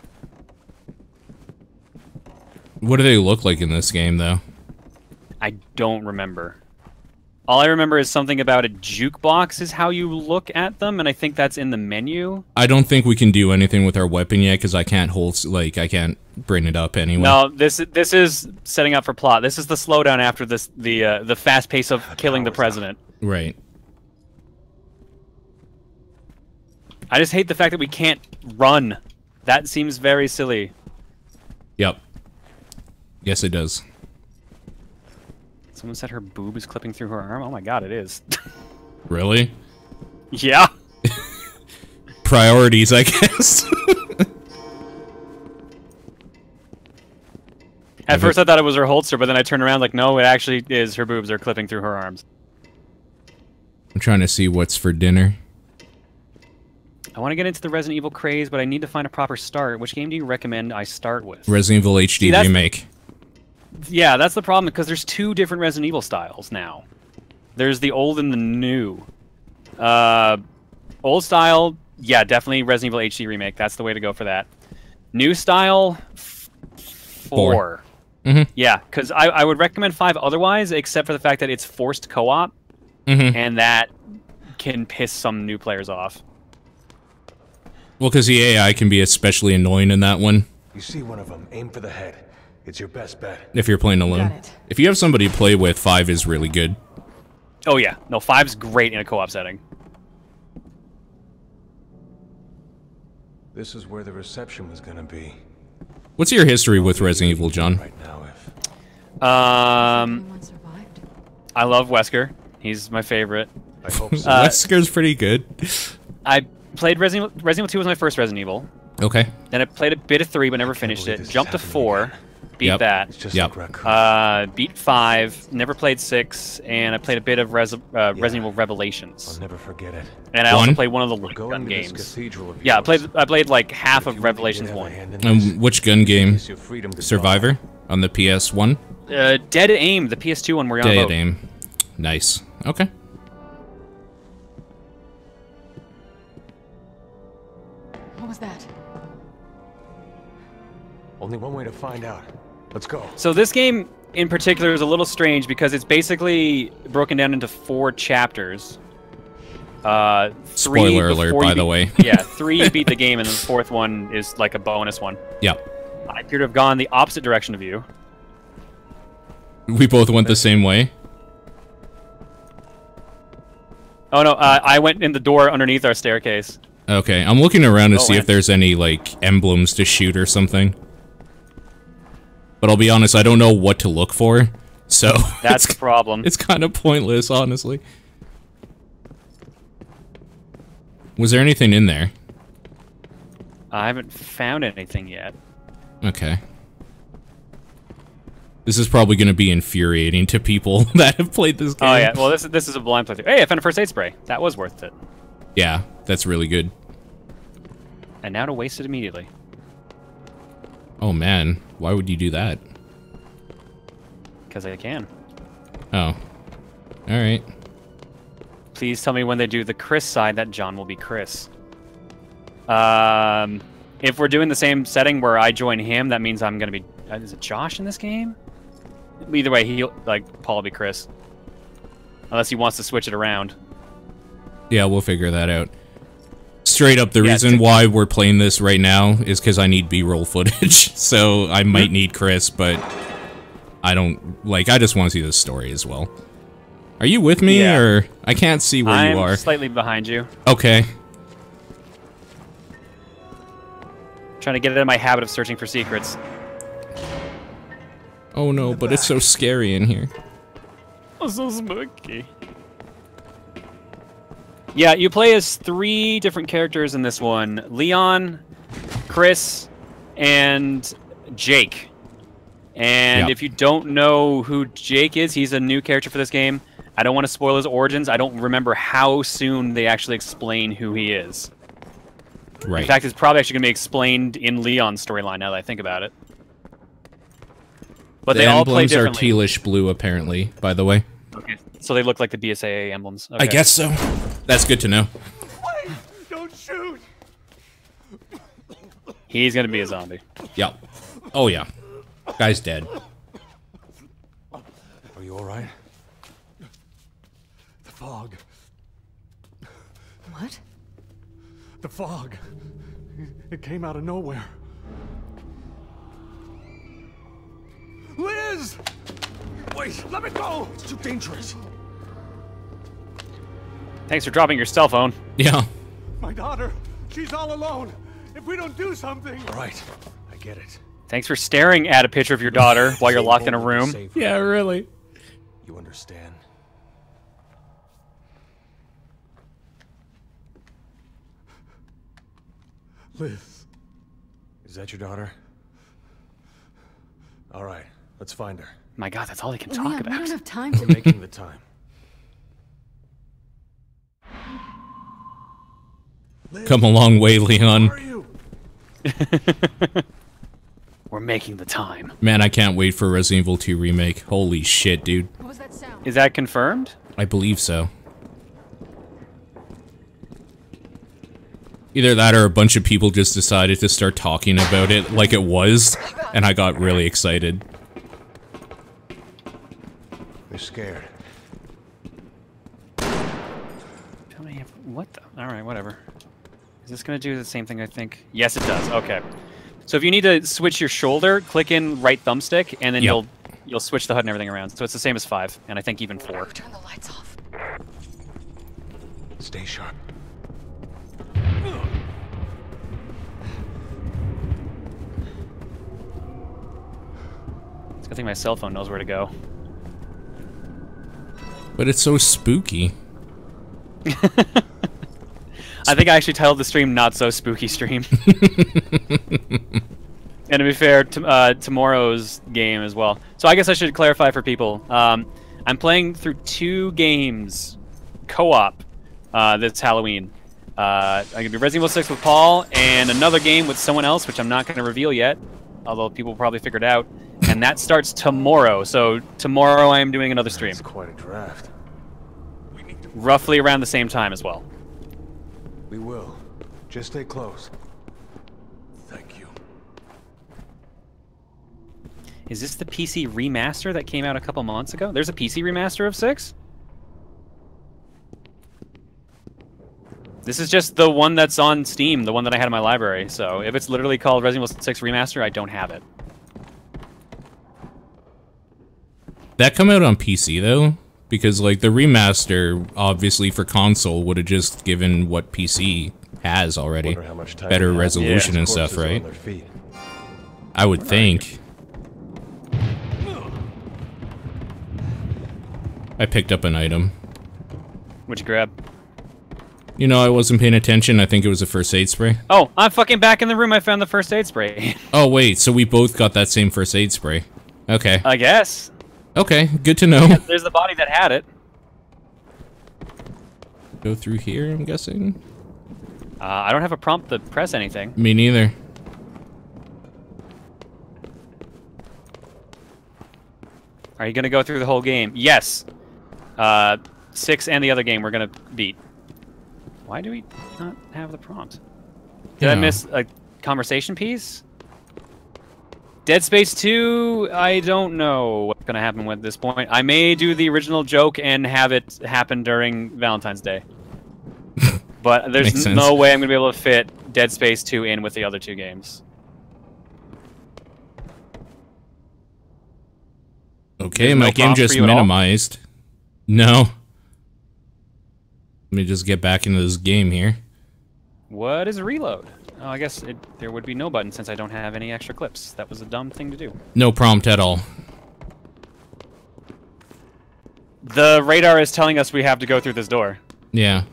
Speaker 2: What do they look like in this game, though?
Speaker 1: I don't remember. All I remember is something about a jukebox is how you look at them, and I think that's in the menu.
Speaker 2: I don't think we can do anything with our weapon yet, because I can't hold, like, I can't bring it up anyway.
Speaker 1: No, this this is setting up for plot. This is the slowdown after this the uh, the fast pace of killing the president.
Speaker 2: Right.
Speaker 1: I just hate the fact that we can't run. That seems very silly.
Speaker 2: Yep. Yes, it does.
Speaker 1: Someone said her boob is clipping through her arm. Oh my god, it is.
Speaker 2: Really?
Speaker 1: Yeah.
Speaker 2: Priorities, I guess.
Speaker 1: At first I thought it was her holster, but then I turned around like, no, it actually is her boobs are clipping through her arms.
Speaker 2: I'm trying to see what's for dinner.
Speaker 1: I want to get into the Resident Evil craze, but I need to find a proper start. Which game do you recommend I start with?
Speaker 2: Resident Evil H D
Speaker 1: See,
Speaker 2: Remake.
Speaker 1: Yeah, that's the problem, because there's two different Resident Evil styles now. There's the old and the new. Uh, old style, yeah, definitely Resident Evil H D Remake. That's the way to go for that. New style, f four.
Speaker 2: Four. Mm-hmm.
Speaker 1: Yeah, because I, I would recommend five otherwise, except for the fact that it's forced co-op,
Speaker 2: Mm-hmm.
Speaker 1: and that can piss some new players off.
Speaker 2: Well, because the A I can be especially annoying in that one.
Speaker 3: You see one of them, aim for the head. It's your best bet.
Speaker 2: If you're playing alone.
Speaker 4: Got it.
Speaker 2: If you have somebody to play with, five is really good.
Speaker 1: Oh yeah, no, five's great in a co-op setting.
Speaker 3: This is where the reception was gonna be.
Speaker 2: What's your history with Resident Evil, John?
Speaker 3: Right now, if
Speaker 1: Um,
Speaker 4: Anyone survived?
Speaker 1: I love Wesker. He's my favorite.
Speaker 3: I hope so.
Speaker 1: Uh,
Speaker 2: Wesker's pretty good.
Speaker 1: I played Resident Evil, Resident Evil two was my first Resident Evil.
Speaker 2: Okay.
Speaker 1: Then I played a bit of three, but never
Speaker 3: can't
Speaker 1: finished
Speaker 3: believe
Speaker 1: it.
Speaker 3: this is
Speaker 1: Jumped to
Speaker 3: happening
Speaker 1: four,
Speaker 3: again.
Speaker 1: beat
Speaker 2: Yep.
Speaker 1: that.
Speaker 3: It's just
Speaker 2: Yep.
Speaker 3: like raccoon.
Speaker 1: Uh, beat five, never played six, and I played a bit of Res uh, Resident Evil Revelations.
Speaker 3: I'll never forget it.
Speaker 1: And I also
Speaker 2: One?
Speaker 1: played one of the
Speaker 3: We're
Speaker 1: light
Speaker 3: going
Speaker 1: gun
Speaker 3: to this
Speaker 1: games.
Speaker 3: cathedral of
Speaker 1: Yeah, I
Speaker 3: yours.
Speaker 1: played I played like half
Speaker 3: If
Speaker 1: of
Speaker 3: you
Speaker 1: Revelations
Speaker 3: really
Speaker 1: one.
Speaker 3: did have a hand in this,
Speaker 2: Um, which gun game?
Speaker 3: use your freedom to
Speaker 2: Survivor? On the P S one?
Speaker 1: Uh, Dead Aim, the P S two one where you're on a
Speaker 2: Dead
Speaker 1: boat.
Speaker 2: Aim. Nice. Okay.
Speaker 4: What was that?
Speaker 3: Only one way to find out. Let's go.
Speaker 1: So this game in particular is a little strange because it's basically broken down into four chapters. Uh, three
Speaker 2: Spoiler alert,
Speaker 1: before you
Speaker 2: by the
Speaker 1: beat-
Speaker 2: way.
Speaker 1: Yeah, three you beat the game, and then the fourth one is like a bonus one.
Speaker 2: Yep.
Speaker 1: I appear to have gone the opposite direction of you.
Speaker 2: We both went the same way.
Speaker 1: Oh no, uh, I went in the door underneath our staircase.
Speaker 2: Okay, I'm looking around to
Speaker 1: Oh,
Speaker 2: see if
Speaker 1: and-
Speaker 2: there's any, like, emblems to shoot or something. But I'll be honest, I don't know what to look for, so...
Speaker 1: That's
Speaker 2: it's,
Speaker 1: the problem.
Speaker 2: it's kind of pointless, honestly. Was there anything in there?
Speaker 1: I haven't found anything yet.
Speaker 2: Okay. This is probably going to be infuriating to people that have played this game.
Speaker 1: Oh yeah, well this is this is a blind playthrough. Hey, I found a first aid spray. That was worth it.
Speaker 2: Yeah, that's really good.
Speaker 1: And now to waste it immediately.
Speaker 2: Oh man, why would you do that?
Speaker 1: Because I can.
Speaker 2: Oh. Alright.
Speaker 1: Please tell me when they do the Chris side that Jon will be Chris. Um, if we're doing the same setting where I join him, that means I'm gonna be. Uh, is it Josh in this game? Either way, he'll like Paul will be Chris, unless he wants to switch it around.
Speaker 2: Yeah, we'll figure that out. Straight up, the
Speaker 1: yeah,
Speaker 2: reason why we're playing this right now is because I need B-roll footage. So I might need Chris, but I don't like. I just want to see the story as well. Are you with me,
Speaker 1: yeah.
Speaker 2: or I can't see where
Speaker 1: I'm
Speaker 2: you are?
Speaker 1: Slightly behind you.
Speaker 2: Okay.
Speaker 1: Trying to get into my habit of searching for secrets.
Speaker 2: Oh no, but it's so scary in here.
Speaker 1: Oh, so spooky. Yeah, you play as three different characters in this one. Leon, Chris, and Jake. And
Speaker 2: yep.
Speaker 1: if you don't know who Jake is, he's a new character for this game. I don't want to spoil his origins. I don't remember how soon they actually explain who he is.
Speaker 2: Right.
Speaker 1: In fact, it's probably actually going to be explained in Leon's storyline now that I think about it. But
Speaker 2: the
Speaker 1: they all play
Speaker 2: emblems are
Speaker 1: differently.
Speaker 2: tealish blue, apparently, by the way.
Speaker 1: Okay. So they look like the B S A A emblems. Okay.
Speaker 2: I guess so. That's good to know.
Speaker 3: Wait! Don't shoot!
Speaker 1: He's going to be a zombie.
Speaker 2: Yep. Oh, yeah. Guy's dead.
Speaker 3: Are you alright? The fog.
Speaker 4: What?
Speaker 3: The fog. It came out of nowhere. Liz! Wait, let me go! It's too dangerous.
Speaker 1: Thanks for dropping your cell phone.
Speaker 2: Yeah.
Speaker 3: My daughter, she's all alone. If we don't do something... All right, I get it.
Speaker 1: Thanks for staring at a picture of your daughter while you're locked in a room.
Speaker 2: Yeah, really.
Speaker 3: You understand? Liz. Is that your daughter? All right, let's find her.
Speaker 1: My God, that's all they can
Speaker 4: Leon,
Speaker 1: talk
Speaker 4: we
Speaker 1: about.
Speaker 4: don't have time
Speaker 3: We're
Speaker 4: to...
Speaker 3: making the time. Liz,
Speaker 2: Come a long way, Leon.
Speaker 3: where are you?
Speaker 1: We're making the time.
Speaker 2: Man, I can't wait for Resident Evil two Remake. Holy shit, dude.
Speaker 4: What was that sound?
Speaker 1: Is that confirmed?
Speaker 2: I believe so. Either that or a bunch of people just decided to start talking about it like it was, and I got really excited.
Speaker 3: They're scared.
Speaker 1: Tell me if, what the? All right, whatever. Is this going to do the same thing, I think? Yes, it does. Okay. So if you need to switch your shoulder, click in right thumbstick, and then
Speaker 2: Yep.
Speaker 1: you'll you'll switch the H U D and everything around. So it's the same as five, and I think even four.
Speaker 4: Turn the lights off.
Speaker 3: Stay sharp.
Speaker 1: It's a good thing my cell phone knows where to go.
Speaker 2: But it's so spooky.
Speaker 1: I think I actually titled the stream "Not So Spooky Stream." And to be fair, t uh, tomorrow's game as well. So I guess I should clarify for people. Um, I'm playing through two games, co-op, uh, this Halloween. Uh, I'm gonna be Resident Evil six with Paul, and another game with someone else, which I'm not gonna reveal yet, although people will probably figure it out. And that starts tomorrow. So tomorrow I am doing another stream,
Speaker 3: It's quite a draft.
Speaker 1: roughly around the same time as well.
Speaker 3: We will. Just stay close. Thank you.
Speaker 1: Is this the P C remaster that came out a couple months ago? There's a P C remaster of six? This is just the one that's on Steam, the one that I had in my library. So if it's literally called Resident Evil six Remaster, I don't have it.
Speaker 2: That come out on P C, though? Because, like, the remaster, obviously, for console, would have just given what P C has already.
Speaker 3: Wonder how much time
Speaker 2: Better
Speaker 3: we have.
Speaker 2: resolution
Speaker 3: Yeah,
Speaker 2: and stuff,
Speaker 3: corpses are on
Speaker 2: right?
Speaker 3: their feet.
Speaker 2: I would think. I picked up an item.
Speaker 1: What'd you grab?
Speaker 2: You know, I wasn't paying attention. I think it was a first aid spray.
Speaker 1: Oh, I'm fucking back in the room. I found the first aid spray.
Speaker 2: Oh, wait, so we both got that same first aid spray. Okay.
Speaker 1: I guess.
Speaker 2: Okay, good to know.
Speaker 1: There's the body that had it.
Speaker 2: Go through here, I'm guessing?
Speaker 1: Uh, I don't have a prompt to press anything.
Speaker 2: Me neither.
Speaker 1: Are you gonna go through the whole game? Yes. Uh, six and the other game we're gonna beat. Why do we not have the prompt? Did
Speaker 2: Yeah.
Speaker 1: I miss a conversation piece? Dead Space two, I don't know what's gonna happen with this point. I may do the original joke and have it happen during Valentine's Day. But there's
Speaker 2: Makes sense.
Speaker 1: no way I'm gonna be able to fit Dead Space two in with the other two games.
Speaker 2: Okay,
Speaker 1: There's
Speaker 2: my
Speaker 1: no
Speaker 2: game
Speaker 1: prompt for
Speaker 2: just
Speaker 1: you at all?
Speaker 2: minimized. No. Let me just get back into this game here.
Speaker 1: What is a reload? Oh, I guess it, there would be no button since I don't have any extra clips. That was a dumb thing to do.
Speaker 2: No prompt at all.
Speaker 1: The radar is telling us we have to go through this door.
Speaker 2: Yeah.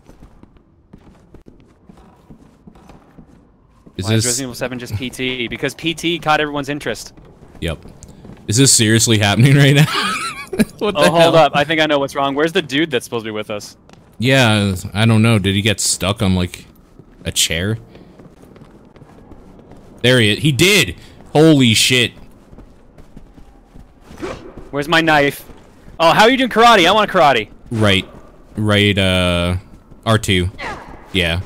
Speaker 2: Is
Speaker 1: Why is
Speaker 2: this...
Speaker 1: Resident Evil seven just P T? Because P T caught everyone's interest.
Speaker 2: Yep. Is this seriously happening right now? What the
Speaker 1: Oh, hold
Speaker 2: hell?
Speaker 1: up. I think I know what's wrong. Where's the dude that's supposed to be with us?
Speaker 2: Yeah, I don't know. Did he get stuck on, like, a chair? There he is. He did! Holy shit.
Speaker 1: Where's my knife? Oh, how are you doing karate? I want karate.
Speaker 2: Right. Right, uh... R two. Yeah.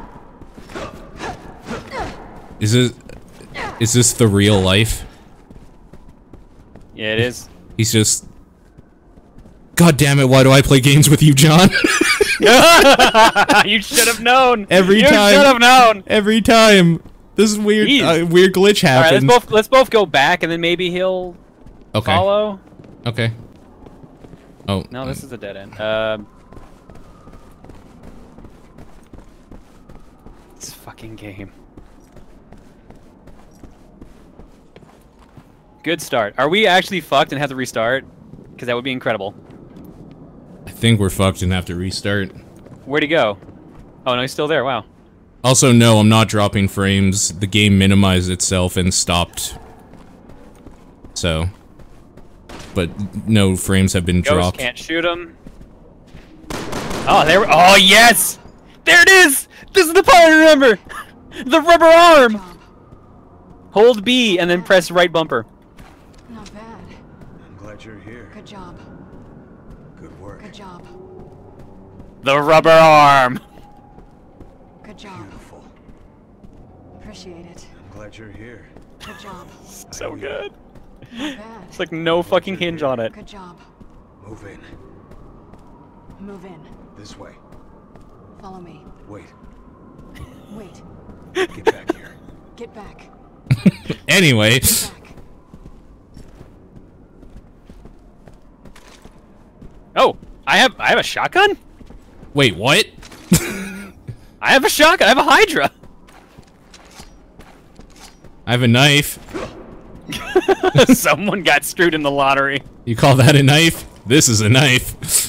Speaker 2: Is this... Is this the real life?
Speaker 1: Yeah, it is.
Speaker 2: He's just... God damn it, why do I play games with you, John?
Speaker 1: You should have known.
Speaker 2: Every
Speaker 1: you
Speaker 2: time.
Speaker 1: You should have known.
Speaker 2: Every time. This weird
Speaker 1: Jeez.
Speaker 2: uh, weird glitch
Speaker 1: All right,
Speaker 2: happens.
Speaker 1: let's both let's both go back, and then maybe he'll
Speaker 2: okay.
Speaker 1: follow.
Speaker 2: Okay. Oh.
Speaker 1: No, this is a dead end. Um. This fucking game. Good start. Are we actually fucked and have to restart? Because that would be incredible.
Speaker 2: I think we're fucked and have to restart.
Speaker 1: Where'd he go? Oh, no, he's still there. Wow.
Speaker 2: Also, no, I'm not dropping frames. The game minimized itself and stopped. So. But no frames have been
Speaker 1: Ghost
Speaker 2: dropped.
Speaker 1: can't shoot him. Oh, there. we- Oh, yes! There it is! This is the part I remember! The rubber arm! Hold B and then press right bumper.
Speaker 4: Not bad.
Speaker 3: I'm glad you're here.
Speaker 4: Good job.
Speaker 3: Good work.
Speaker 4: Good job.
Speaker 1: The rubber arm!
Speaker 4: Good job.
Speaker 3: Beautiful.
Speaker 4: Appreciate it.
Speaker 3: I'm glad you're here.
Speaker 4: Good job.
Speaker 1: So good.
Speaker 4: Not bad.
Speaker 1: It's like no fucking hinge on it.
Speaker 4: Good job.
Speaker 3: Move in.
Speaker 4: Move in.
Speaker 3: This way.
Speaker 4: Follow me.
Speaker 3: Wait.
Speaker 4: Wait.
Speaker 3: Get back here.
Speaker 4: Get back.
Speaker 2: Anyway.
Speaker 4: Get back.
Speaker 1: Oh, I have I have a shotgun?
Speaker 2: Wait, what?
Speaker 1: I have a shotgun. I have a Hydra.
Speaker 2: I have a knife.
Speaker 1: Someone got screwed in the lottery.
Speaker 2: You call that a knife? This is a knife.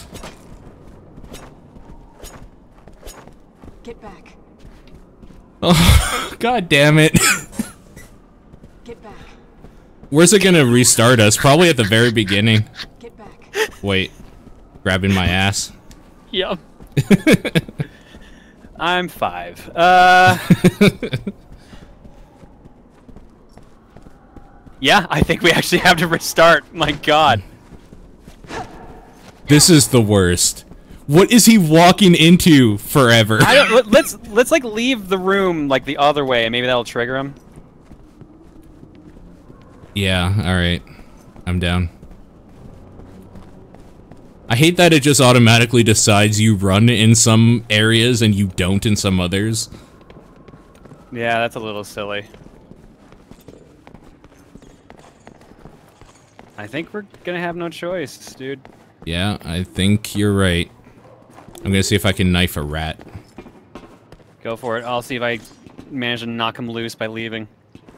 Speaker 4: Get back.
Speaker 2: Oh, God damn it.
Speaker 4: Get back.
Speaker 2: Where's it gonna restart us? Probably at the very beginning.
Speaker 4: Get back.
Speaker 2: Wait. Grabbing my ass.
Speaker 1: Yep. I'm five. Uh. Yeah, I think we actually have to restart. My God.
Speaker 2: This is the worst. What is he walking into forever?
Speaker 1: I don't. Let, let's let's like leave the room like the other way, and maybe that'll trigger him.
Speaker 2: Yeah, alright. I'm down. I hate that it just automatically decides you run in some areas and you don't in some others.
Speaker 1: Yeah, that's a little silly. I think we're gonna have no choice, dude.
Speaker 2: Yeah, I think you're right. I'm gonna see if I can knife a rat.
Speaker 1: Go for it. I'll see if I manage to knock him loose by leaving.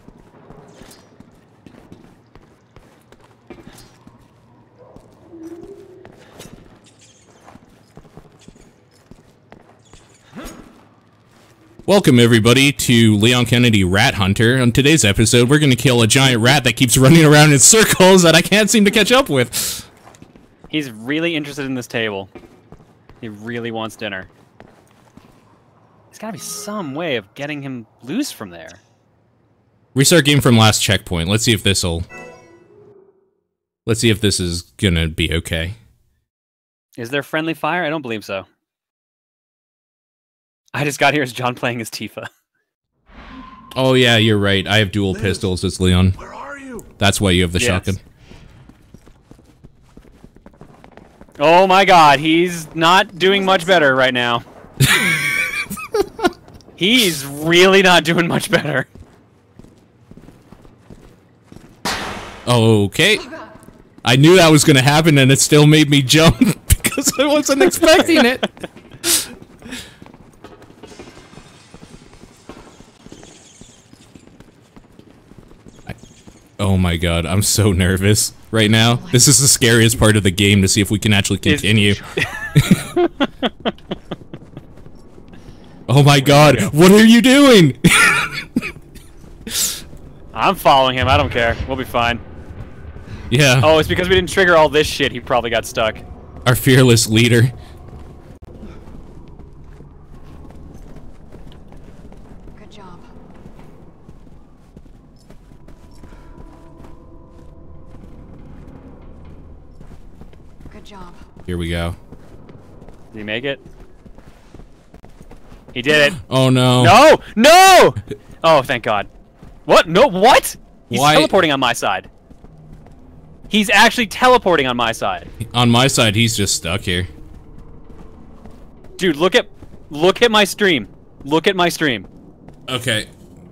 Speaker 2: Welcome everybody to Leon Kennedy Rat Hunter. On today's episode, we're gonna kill a giant rat that keeps running around in circles that I can't seem to catch up with.
Speaker 1: He's really interested in this table. He really wants dinner. There's gotta be some way of getting him loose from there.
Speaker 2: Restart game from last checkpoint. Let's see if this'll... Let's see if this is gonna be okay.
Speaker 1: Is there friendly fire? I don't believe so. I just got here as John playing as Tifa.
Speaker 2: Oh yeah, you're right. I have dual Liz, pistols as Leon.
Speaker 3: Where are you?
Speaker 2: That's why you have the
Speaker 1: yes.
Speaker 2: shotgun.
Speaker 1: Oh my god, he's not doing much better right now. He's really not doing much better.
Speaker 2: Okay. I knew that was gonna happen and it still made me jump because I wasn't expecting it. I, oh my god, I'm so nervous right now. This is the scariest part of the game to see if we can actually continue. Oh my god, what are you doing?
Speaker 1: I'm following him, I don't care. We'll be fine.
Speaker 2: Yeah.
Speaker 1: Oh, it's because we didn't trigger all this shit, he probably got stuck.
Speaker 2: Our fearless leader.
Speaker 4: Good job. Good job.
Speaker 2: Here we go.
Speaker 1: Did he make it? He did it.
Speaker 2: Oh no.
Speaker 1: No! No! Oh, thank god. What? No, what? He's
Speaker 2: Why?
Speaker 1: teleporting on my side. He's actually teleporting on my side.
Speaker 2: On my side, he's just stuck here.
Speaker 1: Dude, look at look at my stream. Look at my stream.
Speaker 2: Okay.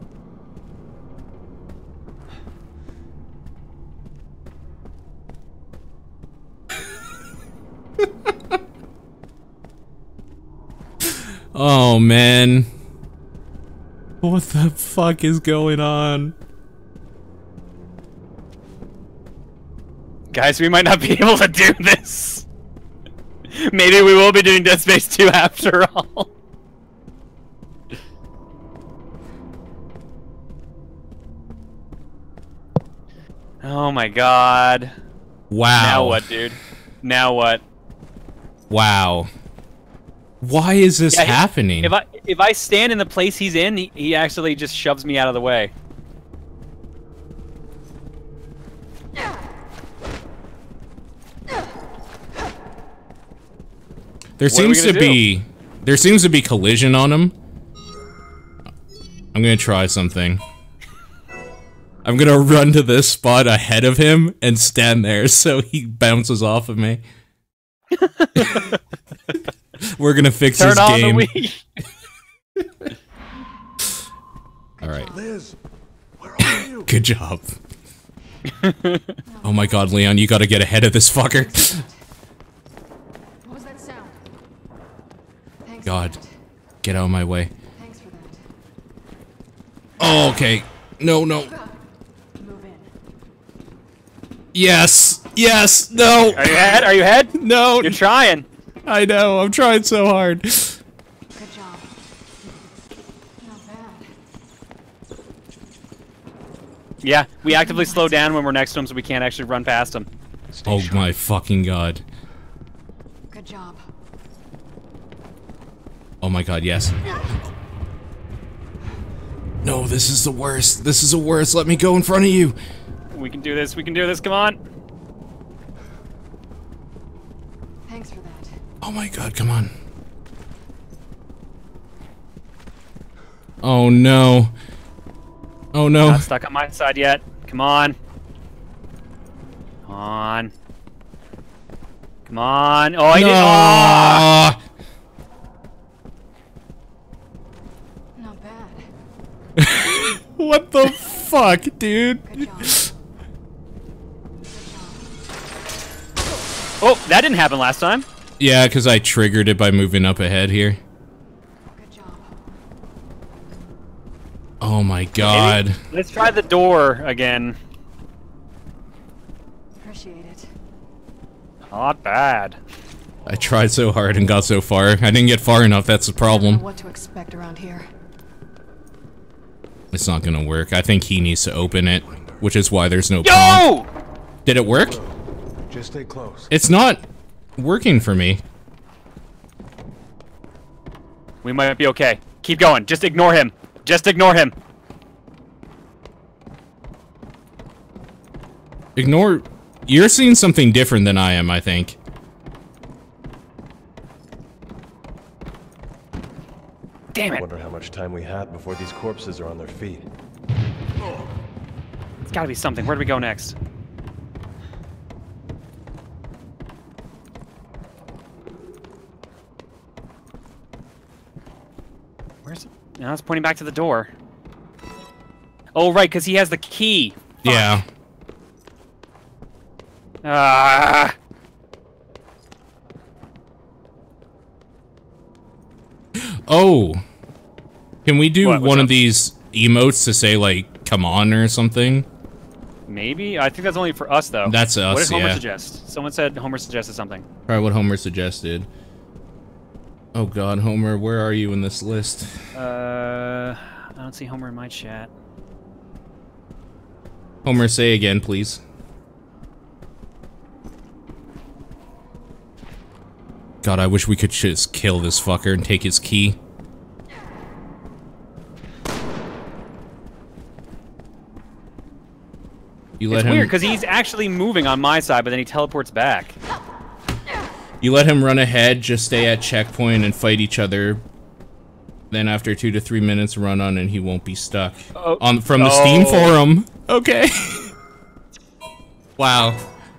Speaker 2: Oh man. What the fuck is going on?
Speaker 1: Guys, we might not be able to do this. Maybe we will be doing Dead Space two after all. Oh my god.
Speaker 2: Wow.
Speaker 1: Now what, dude? Now what?
Speaker 2: Wow. Why is this
Speaker 1: Yeah, he-
Speaker 2: happening?
Speaker 1: If I if I stand in the place he's in, he, he actually just shoves me out of the way.
Speaker 2: There
Speaker 1: What are we
Speaker 2: seems to
Speaker 1: gonna
Speaker 2: be there seems to be collision on him. I'm gonna try something. I'm gonna run to this spot ahead of him and stand there so he bounces off of me. We're gonna fix
Speaker 1: Turn
Speaker 2: his
Speaker 1: on
Speaker 2: game.
Speaker 1: the Wii.
Speaker 2: All right.
Speaker 3: Liz, where are you?
Speaker 2: Good job. Oh my god, Leon, you gotta get ahead of this fucker.
Speaker 4: What was that sound? Thanks
Speaker 2: God.
Speaker 4: For that.
Speaker 2: Get out of my way.
Speaker 4: Thanks for that.
Speaker 2: Oh, okay. No, no.
Speaker 4: Move in.
Speaker 2: Yes! Yes! No!
Speaker 1: Are you ahead? Are you ahead?
Speaker 2: No!
Speaker 1: You're trying.
Speaker 2: I know, I'm trying so hard.
Speaker 4: Good job. Not bad.
Speaker 1: Yeah, we actively slow down when we're next to him so we can't actually run past him.
Speaker 2: Oh my fucking god.
Speaker 4: Good job.
Speaker 2: Oh my god, yes. No, this is the worst. This is the worst. Let me go in front of you.
Speaker 1: We can do this. We can do this. Come on.
Speaker 4: Thanks for that.
Speaker 2: Oh my god, come on. Oh no. Oh no.
Speaker 1: Not stuck on my side yet. Come on. Come on. Come on. Oh, I
Speaker 2: no.
Speaker 1: did. Oh!
Speaker 4: Not bad.
Speaker 2: What the fuck, dude?
Speaker 4: Good job. Good job.
Speaker 1: Oh, that didn't happen last time.
Speaker 2: Yeah, because I triggered it by moving up ahead here.
Speaker 4: Good job.
Speaker 2: Oh my god.
Speaker 1: Maybe- Let's try the door again.
Speaker 4: Appreciate it.
Speaker 1: Not bad.
Speaker 2: I tried so hard and got so far. I didn't get far enough, that's the
Speaker 4: I don't know
Speaker 2: problem.
Speaker 4: what to expect around here.
Speaker 2: It's not gonna work. I think he needs to open it, which is why there's no pong.
Speaker 1: Yo!
Speaker 2: Did it work?
Speaker 3: Just stay close.
Speaker 2: It's not working for me.
Speaker 1: We might be okay. Keep going. Just ignore him. Just ignore him.
Speaker 2: Ignore... You're seeing something different than I am, I think.
Speaker 1: damn it!
Speaker 6: Wonder how much time we have before these corpses are on their feet.
Speaker 1: It's gotta be something. Where do we go next? Where's it? No, it's pointing back to the door. Oh, right, because he has the key. Fuck.
Speaker 2: Yeah.
Speaker 1: Ah.
Speaker 2: Oh. Can we do
Speaker 1: What, what's
Speaker 2: one
Speaker 1: up?
Speaker 2: of these emotes to say, like, come on or something?
Speaker 1: Maybe? I think that's only for us, though.
Speaker 2: That's us,
Speaker 1: What did Homer
Speaker 2: yeah.
Speaker 1: suggest? Someone said Homer suggested something.
Speaker 2: Probably what Homer suggested. Oh god, Homer, where are you in this list?
Speaker 1: Uh, I don't see Homer in my chat.
Speaker 2: Homer, say again, please. God, I wish we could just kill this fucker and take his key. You let
Speaker 1: It's
Speaker 2: him,
Speaker 1: weird, because he's actually moving on my side, but then he teleports back.
Speaker 2: You let him run ahead, just stay at checkpoint and fight each other. Then after two to three minutes, run on and he won't be stuck.
Speaker 1: Oh.
Speaker 2: On From the
Speaker 1: Oh.
Speaker 2: Steam forum. Okay. Wow.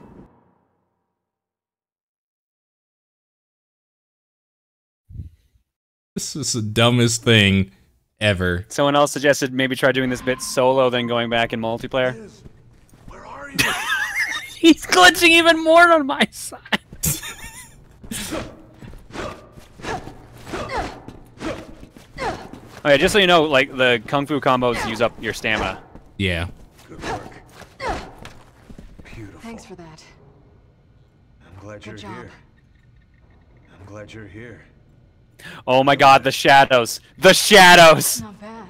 Speaker 2: This is the dumbest thing ever.
Speaker 1: Someone else suggested maybe try doing this bit solo, then going back in multiplayer.
Speaker 3: Where are you?
Speaker 1: He's glitching even more on my side. Okay, just so you know, like, the Kung Fu combos use up your stamina.
Speaker 2: Yeah.
Speaker 3: Good work. Beautiful.
Speaker 4: Thanks for that.
Speaker 3: I'm glad
Speaker 4: Good
Speaker 3: you're
Speaker 4: job.
Speaker 3: here. I'm glad you're here.
Speaker 1: Oh my god, the shadows! The shadows!
Speaker 4: Not bad.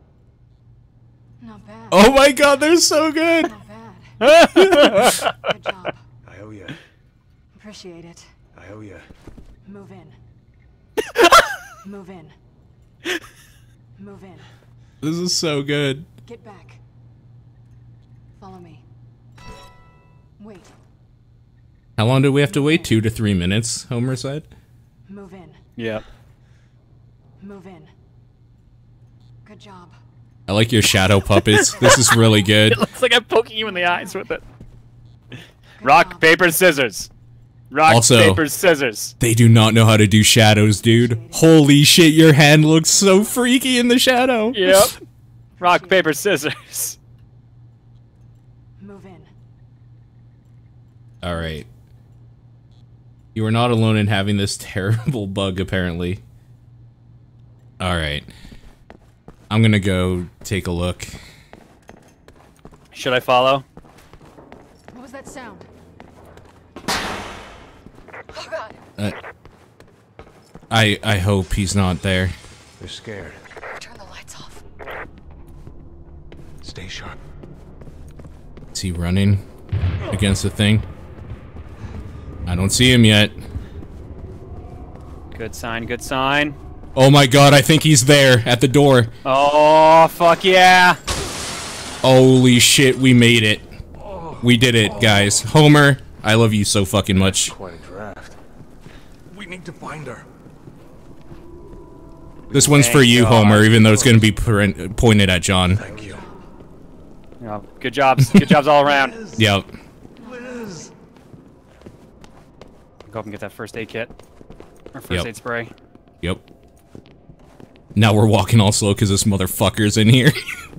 Speaker 4: Not bad.
Speaker 2: Oh my god, they're so good!
Speaker 4: Not bad. Good job.
Speaker 3: I owe you.
Speaker 4: Appreciate it.
Speaker 3: I owe you.
Speaker 4: Move in. Move in. Move in.
Speaker 2: This is so good.
Speaker 4: Get back. Follow me. Wait.
Speaker 2: How long do we have to wait? Two to three minutes, Homer said.
Speaker 4: Move in.
Speaker 1: Yep.
Speaker 4: Move in. Good job.
Speaker 2: I like your shadow puppets. This is really good.
Speaker 1: It looks like I'm poking you in the eyes with it. Rock, paper, scissors. Rock,
Speaker 2: Also-
Speaker 1: paper, scissors.
Speaker 2: They do not know how to do shadows, dude. Holy shit, your hand looks so freaky in the shadow.
Speaker 1: Yep. Rock, paper, scissors.
Speaker 4: Move in.
Speaker 2: Alright. You are not alone in having this terrible bug, apparently. Alright. I'm gonna go take a look.
Speaker 1: Should I follow?
Speaker 4: What was that sound? Oh god.
Speaker 2: Uh, I I hope he's not there.
Speaker 3: They're scared.
Speaker 4: Turn the lights off.
Speaker 3: Stay sharp.
Speaker 2: Is he running against the thing? I don't see him yet.
Speaker 1: Good sign, good sign.
Speaker 2: Oh my god, I think he's there at the door.
Speaker 1: Oh, fuck yeah.
Speaker 2: Holy shit, we made it. We did it, guys. Homer, I love you so fucking much.
Speaker 3: Quite a draft. We need to find her.
Speaker 2: This one's for
Speaker 1: Thank
Speaker 2: you,
Speaker 1: God.
Speaker 2: Homer, even though it's gonna be parent pointed at John.
Speaker 3: Thank you.
Speaker 1: Oh, good jobs. Good jobs all around.
Speaker 2: Yep.
Speaker 3: Liz.
Speaker 1: Go up and get that first aid kit. Or first
Speaker 2: Yep.
Speaker 1: aid spray.
Speaker 2: Yep. Now we're walking all slow because this motherfucker's in here.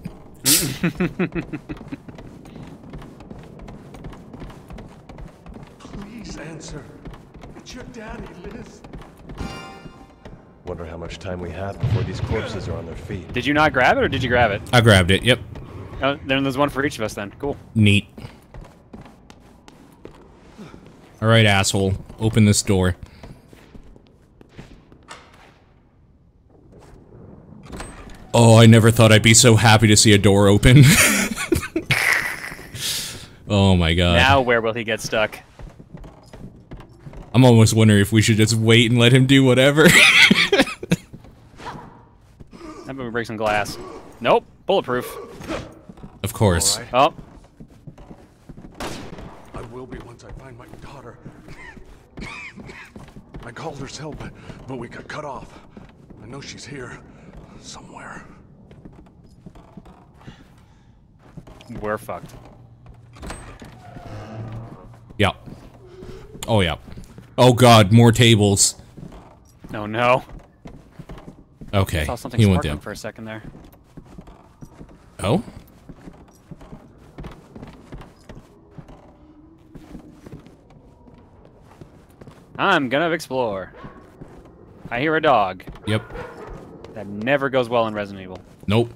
Speaker 3: Please answer. It's your daddy, Liz.
Speaker 6: Wonder how much time we have before these corpses are on their feet.
Speaker 1: Did you not grab it, or did you grab it?
Speaker 2: I grabbed it, yep.
Speaker 1: Oh, then there's one for each of us then. Cool.
Speaker 2: Neat. Alright, asshole. Open this door. Oh, I never thought I'd be so happy to see a door open. Oh my god.
Speaker 1: Now where will he get stuck?
Speaker 2: I'm almost wondering if we should just wait and let him do whatever.
Speaker 1: How about we break some glass? Nope. Bulletproof.
Speaker 2: Of course.
Speaker 3: All right.
Speaker 1: Oh.
Speaker 3: I will be once I find my daughter. I called her cell, but, but we got cut off. I know she's here. somewhere.
Speaker 1: We're fucked.
Speaker 2: Yeah. Oh, yeah. Oh, God, more tables.
Speaker 1: Oh, no.
Speaker 2: Okay,
Speaker 1: I saw something
Speaker 2: he went
Speaker 1: sparkling
Speaker 2: down.
Speaker 1: for a second there.
Speaker 2: Oh?
Speaker 1: I'm gonna explore. I hear a dog.
Speaker 2: Yep.
Speaker 1: That never goes well in Resident Evil.
Speaker 2: Nope.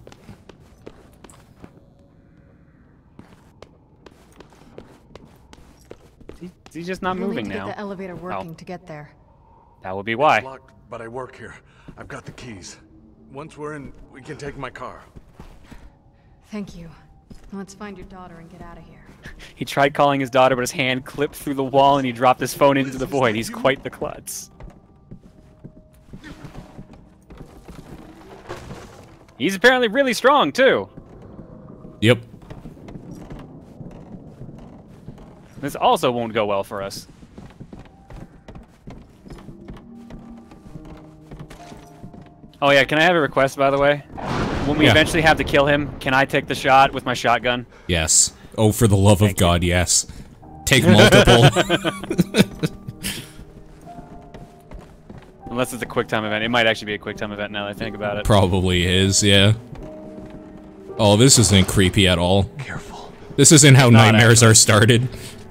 Speaker 1: He, he's just not
Speaker 4: You'll
Speaker 1: moving
Speaker 4: need to
Speaker 1: now.
Speaker 4: get the elevator working
Speaker 1: Oh.
Speaker 4: to get there.
Speaker 1: That would be why.
Speaker 3: Locked, but I work here. I've got the keys. Once we're in, we can take my car.
Speaker 4: Thank you. Let's find your daughter and get out of here.
Speaker 1: He tried calling his daughter, but his hand clipped through the wall and he dropped his phone into the void. He's quite the klutz. He's apparently really strong, too.
Speaker 2: Yep.
Speaker 1: This also won't go well for us. Oh yeah, can I have a request, by the way? When we
Speaker 2: Yeah.
Speaker 1: eventually have to kill him, can I take the shot with my shotgun?
Speaker 2: Yes. Oh, for the love
Speaker 1: Thank
Speaker 2: of God, yes. Take multiple.
Speaker 1: Unless it's a quick time event. It might actually be a quick time event now that I think about it.
Speaker 2: Probably is, yeah. Oh, this isn't creepy at all.
Speaker 3: Careful.
Speaker 2: This isn't how
Speaker 1: Not
Speaker 2: nightmares
Speaker 1: actually.
Speaker 2: are started.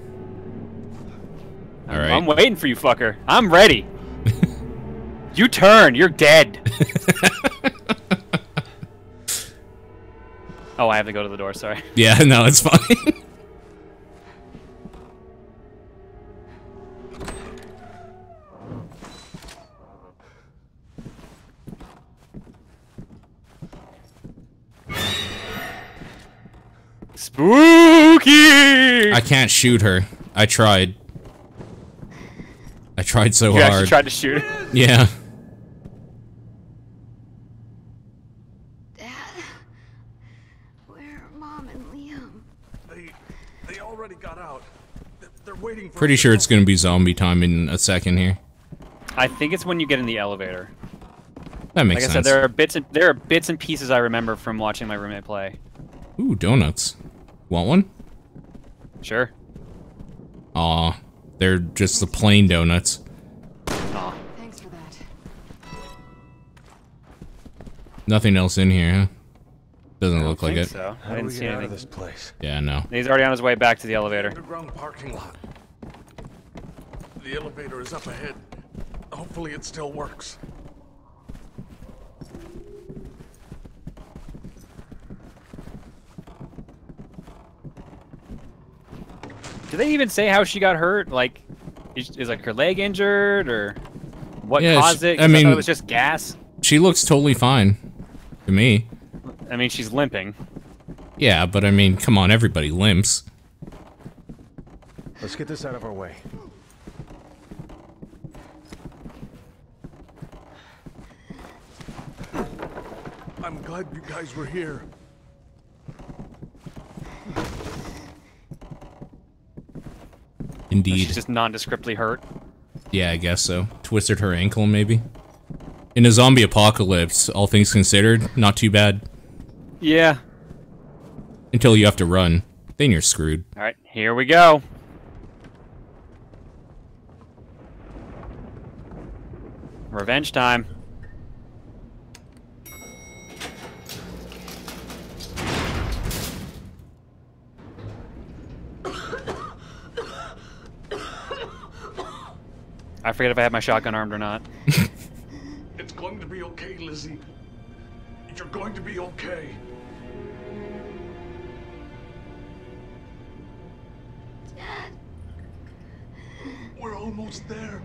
Speaker 2: Alright.
Speaker 1: I'm waiting for you, fucker. I'm ready. You turn. You're dead. Oh, I have to go to the door. Sorry.
Speaker 2: Yeah, no, it's fine.
Speaker 1: Spooky!
Speaker 2: I can't shoot her. I tried. I tried so
Speaker 1: You
Speaker 2: hard.
Speaker 1: actually tried to shoot her.
Speaker 2: Yeah.
Speaker 5: Dad, where are Mom and Liam?
Speaker 3: They, they already got out. They're, they're waiting for.
Speaker 2: Pretty
Speaker 3: us to
Speaker 2: sure
Speaker 3: go.
Speaker 2: it's gonna be zombie time in a second here.
Speaker 1: I think it's when you get in the elevator.
Speaker 2: That makes
Speaker 1: Like I
Speaker 2: sense.
Speaker 1: said, there are bits and there are bits and pieces I remember from watching my roommate play.
Speaker 2: Ooh, donuts. Want one?
Speaker 1: Sure.
Speaker 2: Aw, they're just the plain donuts.
Speaker 1: Aw.
Speaker 4: Thanks for that.
Speaker 2: Nothing else in here, huh? Doesn't look like
Speaker 1: think
Speaker 2: it.
Speaker 1: so.
Speaker 6: How
Speaker 1: I
Speaker 6: do
Speaker 1: didn't
Speaker 6: we
Speaker 1: see
Speaker 6: get out
Speaker 1: anything.
Speaker 6: of this place?
Speaker 2: Yeah, no.
Speaker 1: He's already on his way back to the elevator.
Speaker 3: Underground parking lot. The elevator is up ahead. Hopefully it still works.
Speaker 1: Did they even say how she got hurt? Like, is, is like her leg injured or what
Speaker 2: Yeah,
Speaker 1: caused
Speaker 2: she-
Speaker 1: it? 'Cause
Speaker 2: I
Speaker 1: I
Speaker 2: mean-
Speaker 1: thought it was just gas.
Speaker 2: She looks totally fine. To me.
Speaker 1: I mean, she's limping.
Speaker 2: Yeah, but I mean, come on, everybody limps.
Speaker 6: Let's get this out of our way.
Speaker 3: I'm glad you guys were here.
Speaker 2: Indeed.
Speaker 1: She's just nondescriptly hurt.
Speaker 2: Yeah, I guess so. Twisted her ankle, maybe? In a zombie apocalypse, all things considered, not too bad.
Speaker 1: Yeah.
Speaker 2: Until you have to run. Then you're screwed.
Speaker 1: All right, here we go. Revenge time. I forget if I have my shotgun armed or not.
Speaker 3: It's going to be okay, Lizzie. You're going to be okay.
Speaker 5: Dad.
Speaker 3: We're almost there.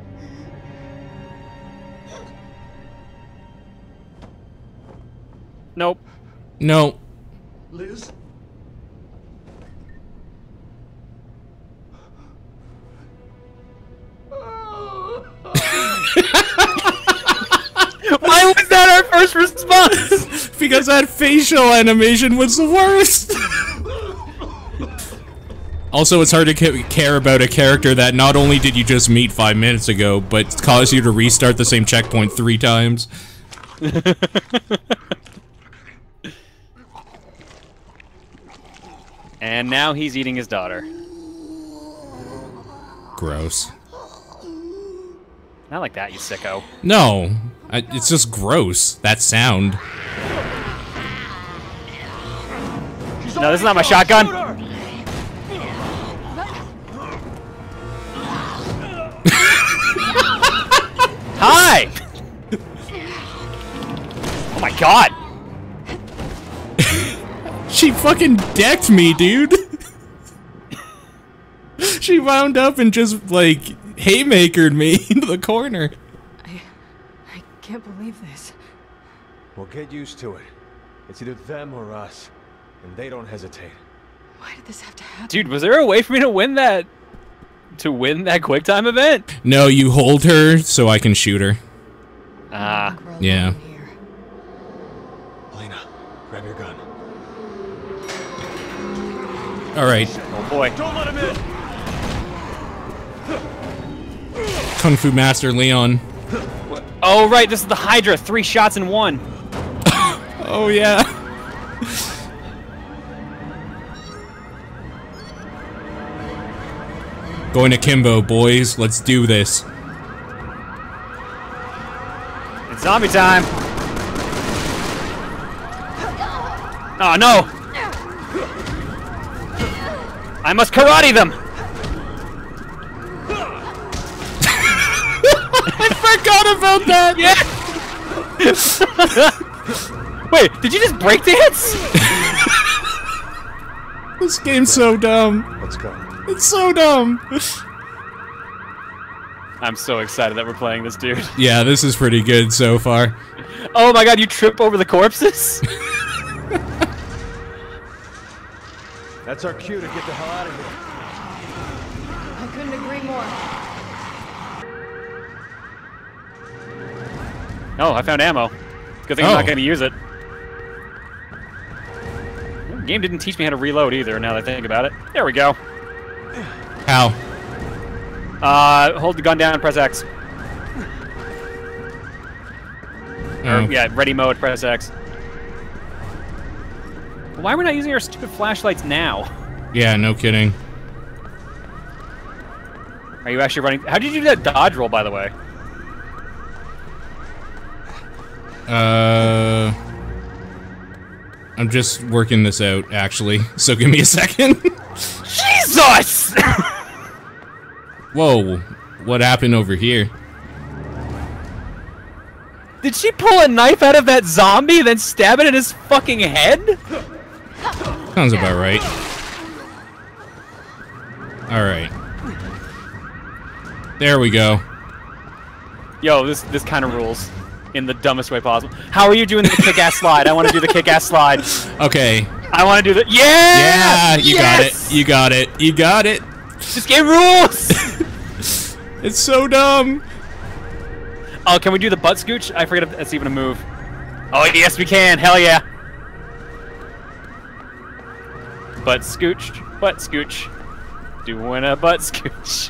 Speaker 1: Nope.
Speaker 2: No.
Speaker 3: Liz?
Speaker 1: Why was that our first response?
Speaker 2: Because that facial animation was the worst. Also, it's hard to ca care about a character that not only did you just meet five minutes ago, but caused you to restart the same checkpoint three times.
Speaker 1: And now he's eating his daughter.
Speaker 2: Gross.
Speaker 1: Not like that, you sicko.
Speaker 2: No, I, it's just gross. That sound.
Speaker 1: No, this is not my shotgun. Hi! Oh my god!
Speaker 2: She fucking decked me, dude. She wound up and just, like, haymakered me into the corner.
Speaker 4: I... I can't believe this.
Speaker 6: We'll get used to it. It's either them or us. And they don't hesitate.
Speaker 4: Why did this have to happen?
Speaker 1: Dude, was there a way for me to win that... to win that quick time event?
Speaker 2: No, you hold her so I can shoot her.
Speaker 1: Ah.
Speaker 2: Yeah.
Speaker 6: Lena, grab your gun.
Speaker 2: Alright.
Speaker 1: Oh boy.
Speaker 6: Don't let him in!
Speaker 2: Kung Fu Master Leon.
Speaker 1: Oh right, this is the Hydra. Three shots in one.
Speaker 2: Oh yeah. Going to Kimbo, boys. Let's do this.
Speaker 1: It's zombie time. Oh no! I must karate them.
Speaker 2: I forgot about that.
Speaker 1: Yeah. Wait, did you just break dance?
Speaker 2: This game's so dumb.
Speaker 6: Let's go.
Speaker 2: It's so dumb.
Speaker 1: I'm so excited that we're playing this, dude.
Speaker 2: Yeah, this is pretty good so far.
Speaker 1: Oh my god, you trip over the corpses?
Speaker 6: That's our cue to get the hell out of here.
Speaker 4: I couldn't agree more.
Speaker 1: Oh, I found ammo. Good thing
Speaker 2: Oh.
Speaker 1: I'm not going to use it. The game didn't teach me how to reload either, now that I think about it. There we go.
Speaker 2: How?
Speaker 1: Uh, hold the gun down and press X.
Speaker 2: Oh.
Speaker 1: Or, yeah, ready mode, press X. Why are we not using our stupid flashlights now?
Speaker 2: Yeah, no kidding.
Speaker 1: Are you actually running? How did you do that dodge roll, by the way?
Speaker 2: Uh, I'm just working this out, actually. So give me a second.
Speaker 1: Jesus!
Speaker 2: Whoa, what happened over here?
Speaker 1: Did she pull a knife out of that zombie, then stab it in his fucking head?
Speaker 2: Sounds about right. Alright. There we go.
Speaker 1: Yo, this this kind of rules. In the dumbest way possible. How are you doing the kick-ass slide? I want to do the kick-ass slide.
Speaker 2: Okay.
Speaker 1: I want to do the... Yeah!
Speaker 2: Yeah, you
Speaker 1: Yes!
Speaker 2: got it. You got it. You got it.
Speaker 1: This game rules!
Speaker 2: It's so dumb.
Speaker 1: Oh, can we do the butt scooch? I forget if that's even a move. Oh, yes, we can. Hell yeah. Butt scooch. Butt scooch. Doing a butt scooch.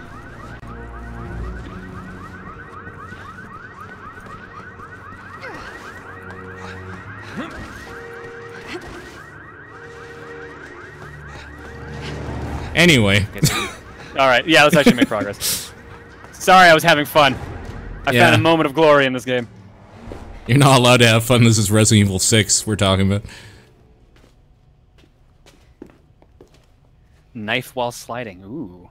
Speaker 2: Anyway.
Speaker 1: Alright, yeah, let's actually make progress. Sorry, I was having fun. I
Speaker 2: Yeah.
Speaker 1: found a moment of glory in this game.
Speaker 2: You're not allowed to have fun. This is Resident Evil six we're talking about.
Speaker 1: Knife while sliding. Ooh.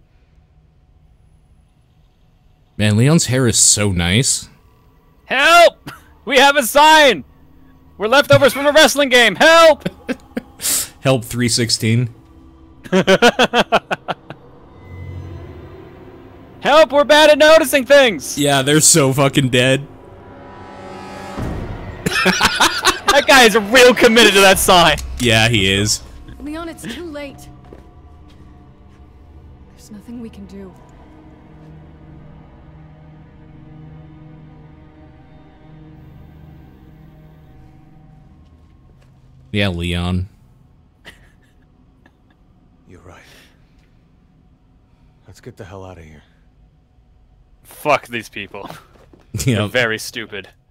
Speaker 2: Man, Leon's hair is so nice.
Speaker 1: Help! We have a sign! We're leftovers from a wrestling game. Help!
Speaker 2: Help three sixteen.
Speaker 1: Help! We're bad at noticing things!
Speaker 2: Yeah, they're so fucking dead.
Speaker 1: That guy is real committed to that sign.
Speaker 2: Yeah, he is.
Speaker 4: Leon, it's too late. There's nothing we can do.
Speaker 2: Yeah, Leon.
Speaker 6: You're right. Let's get the hell out of here.
Speaker 1: Fuck these people.
Speaker 2: Yeah.
Speaker 1: They're very stupid.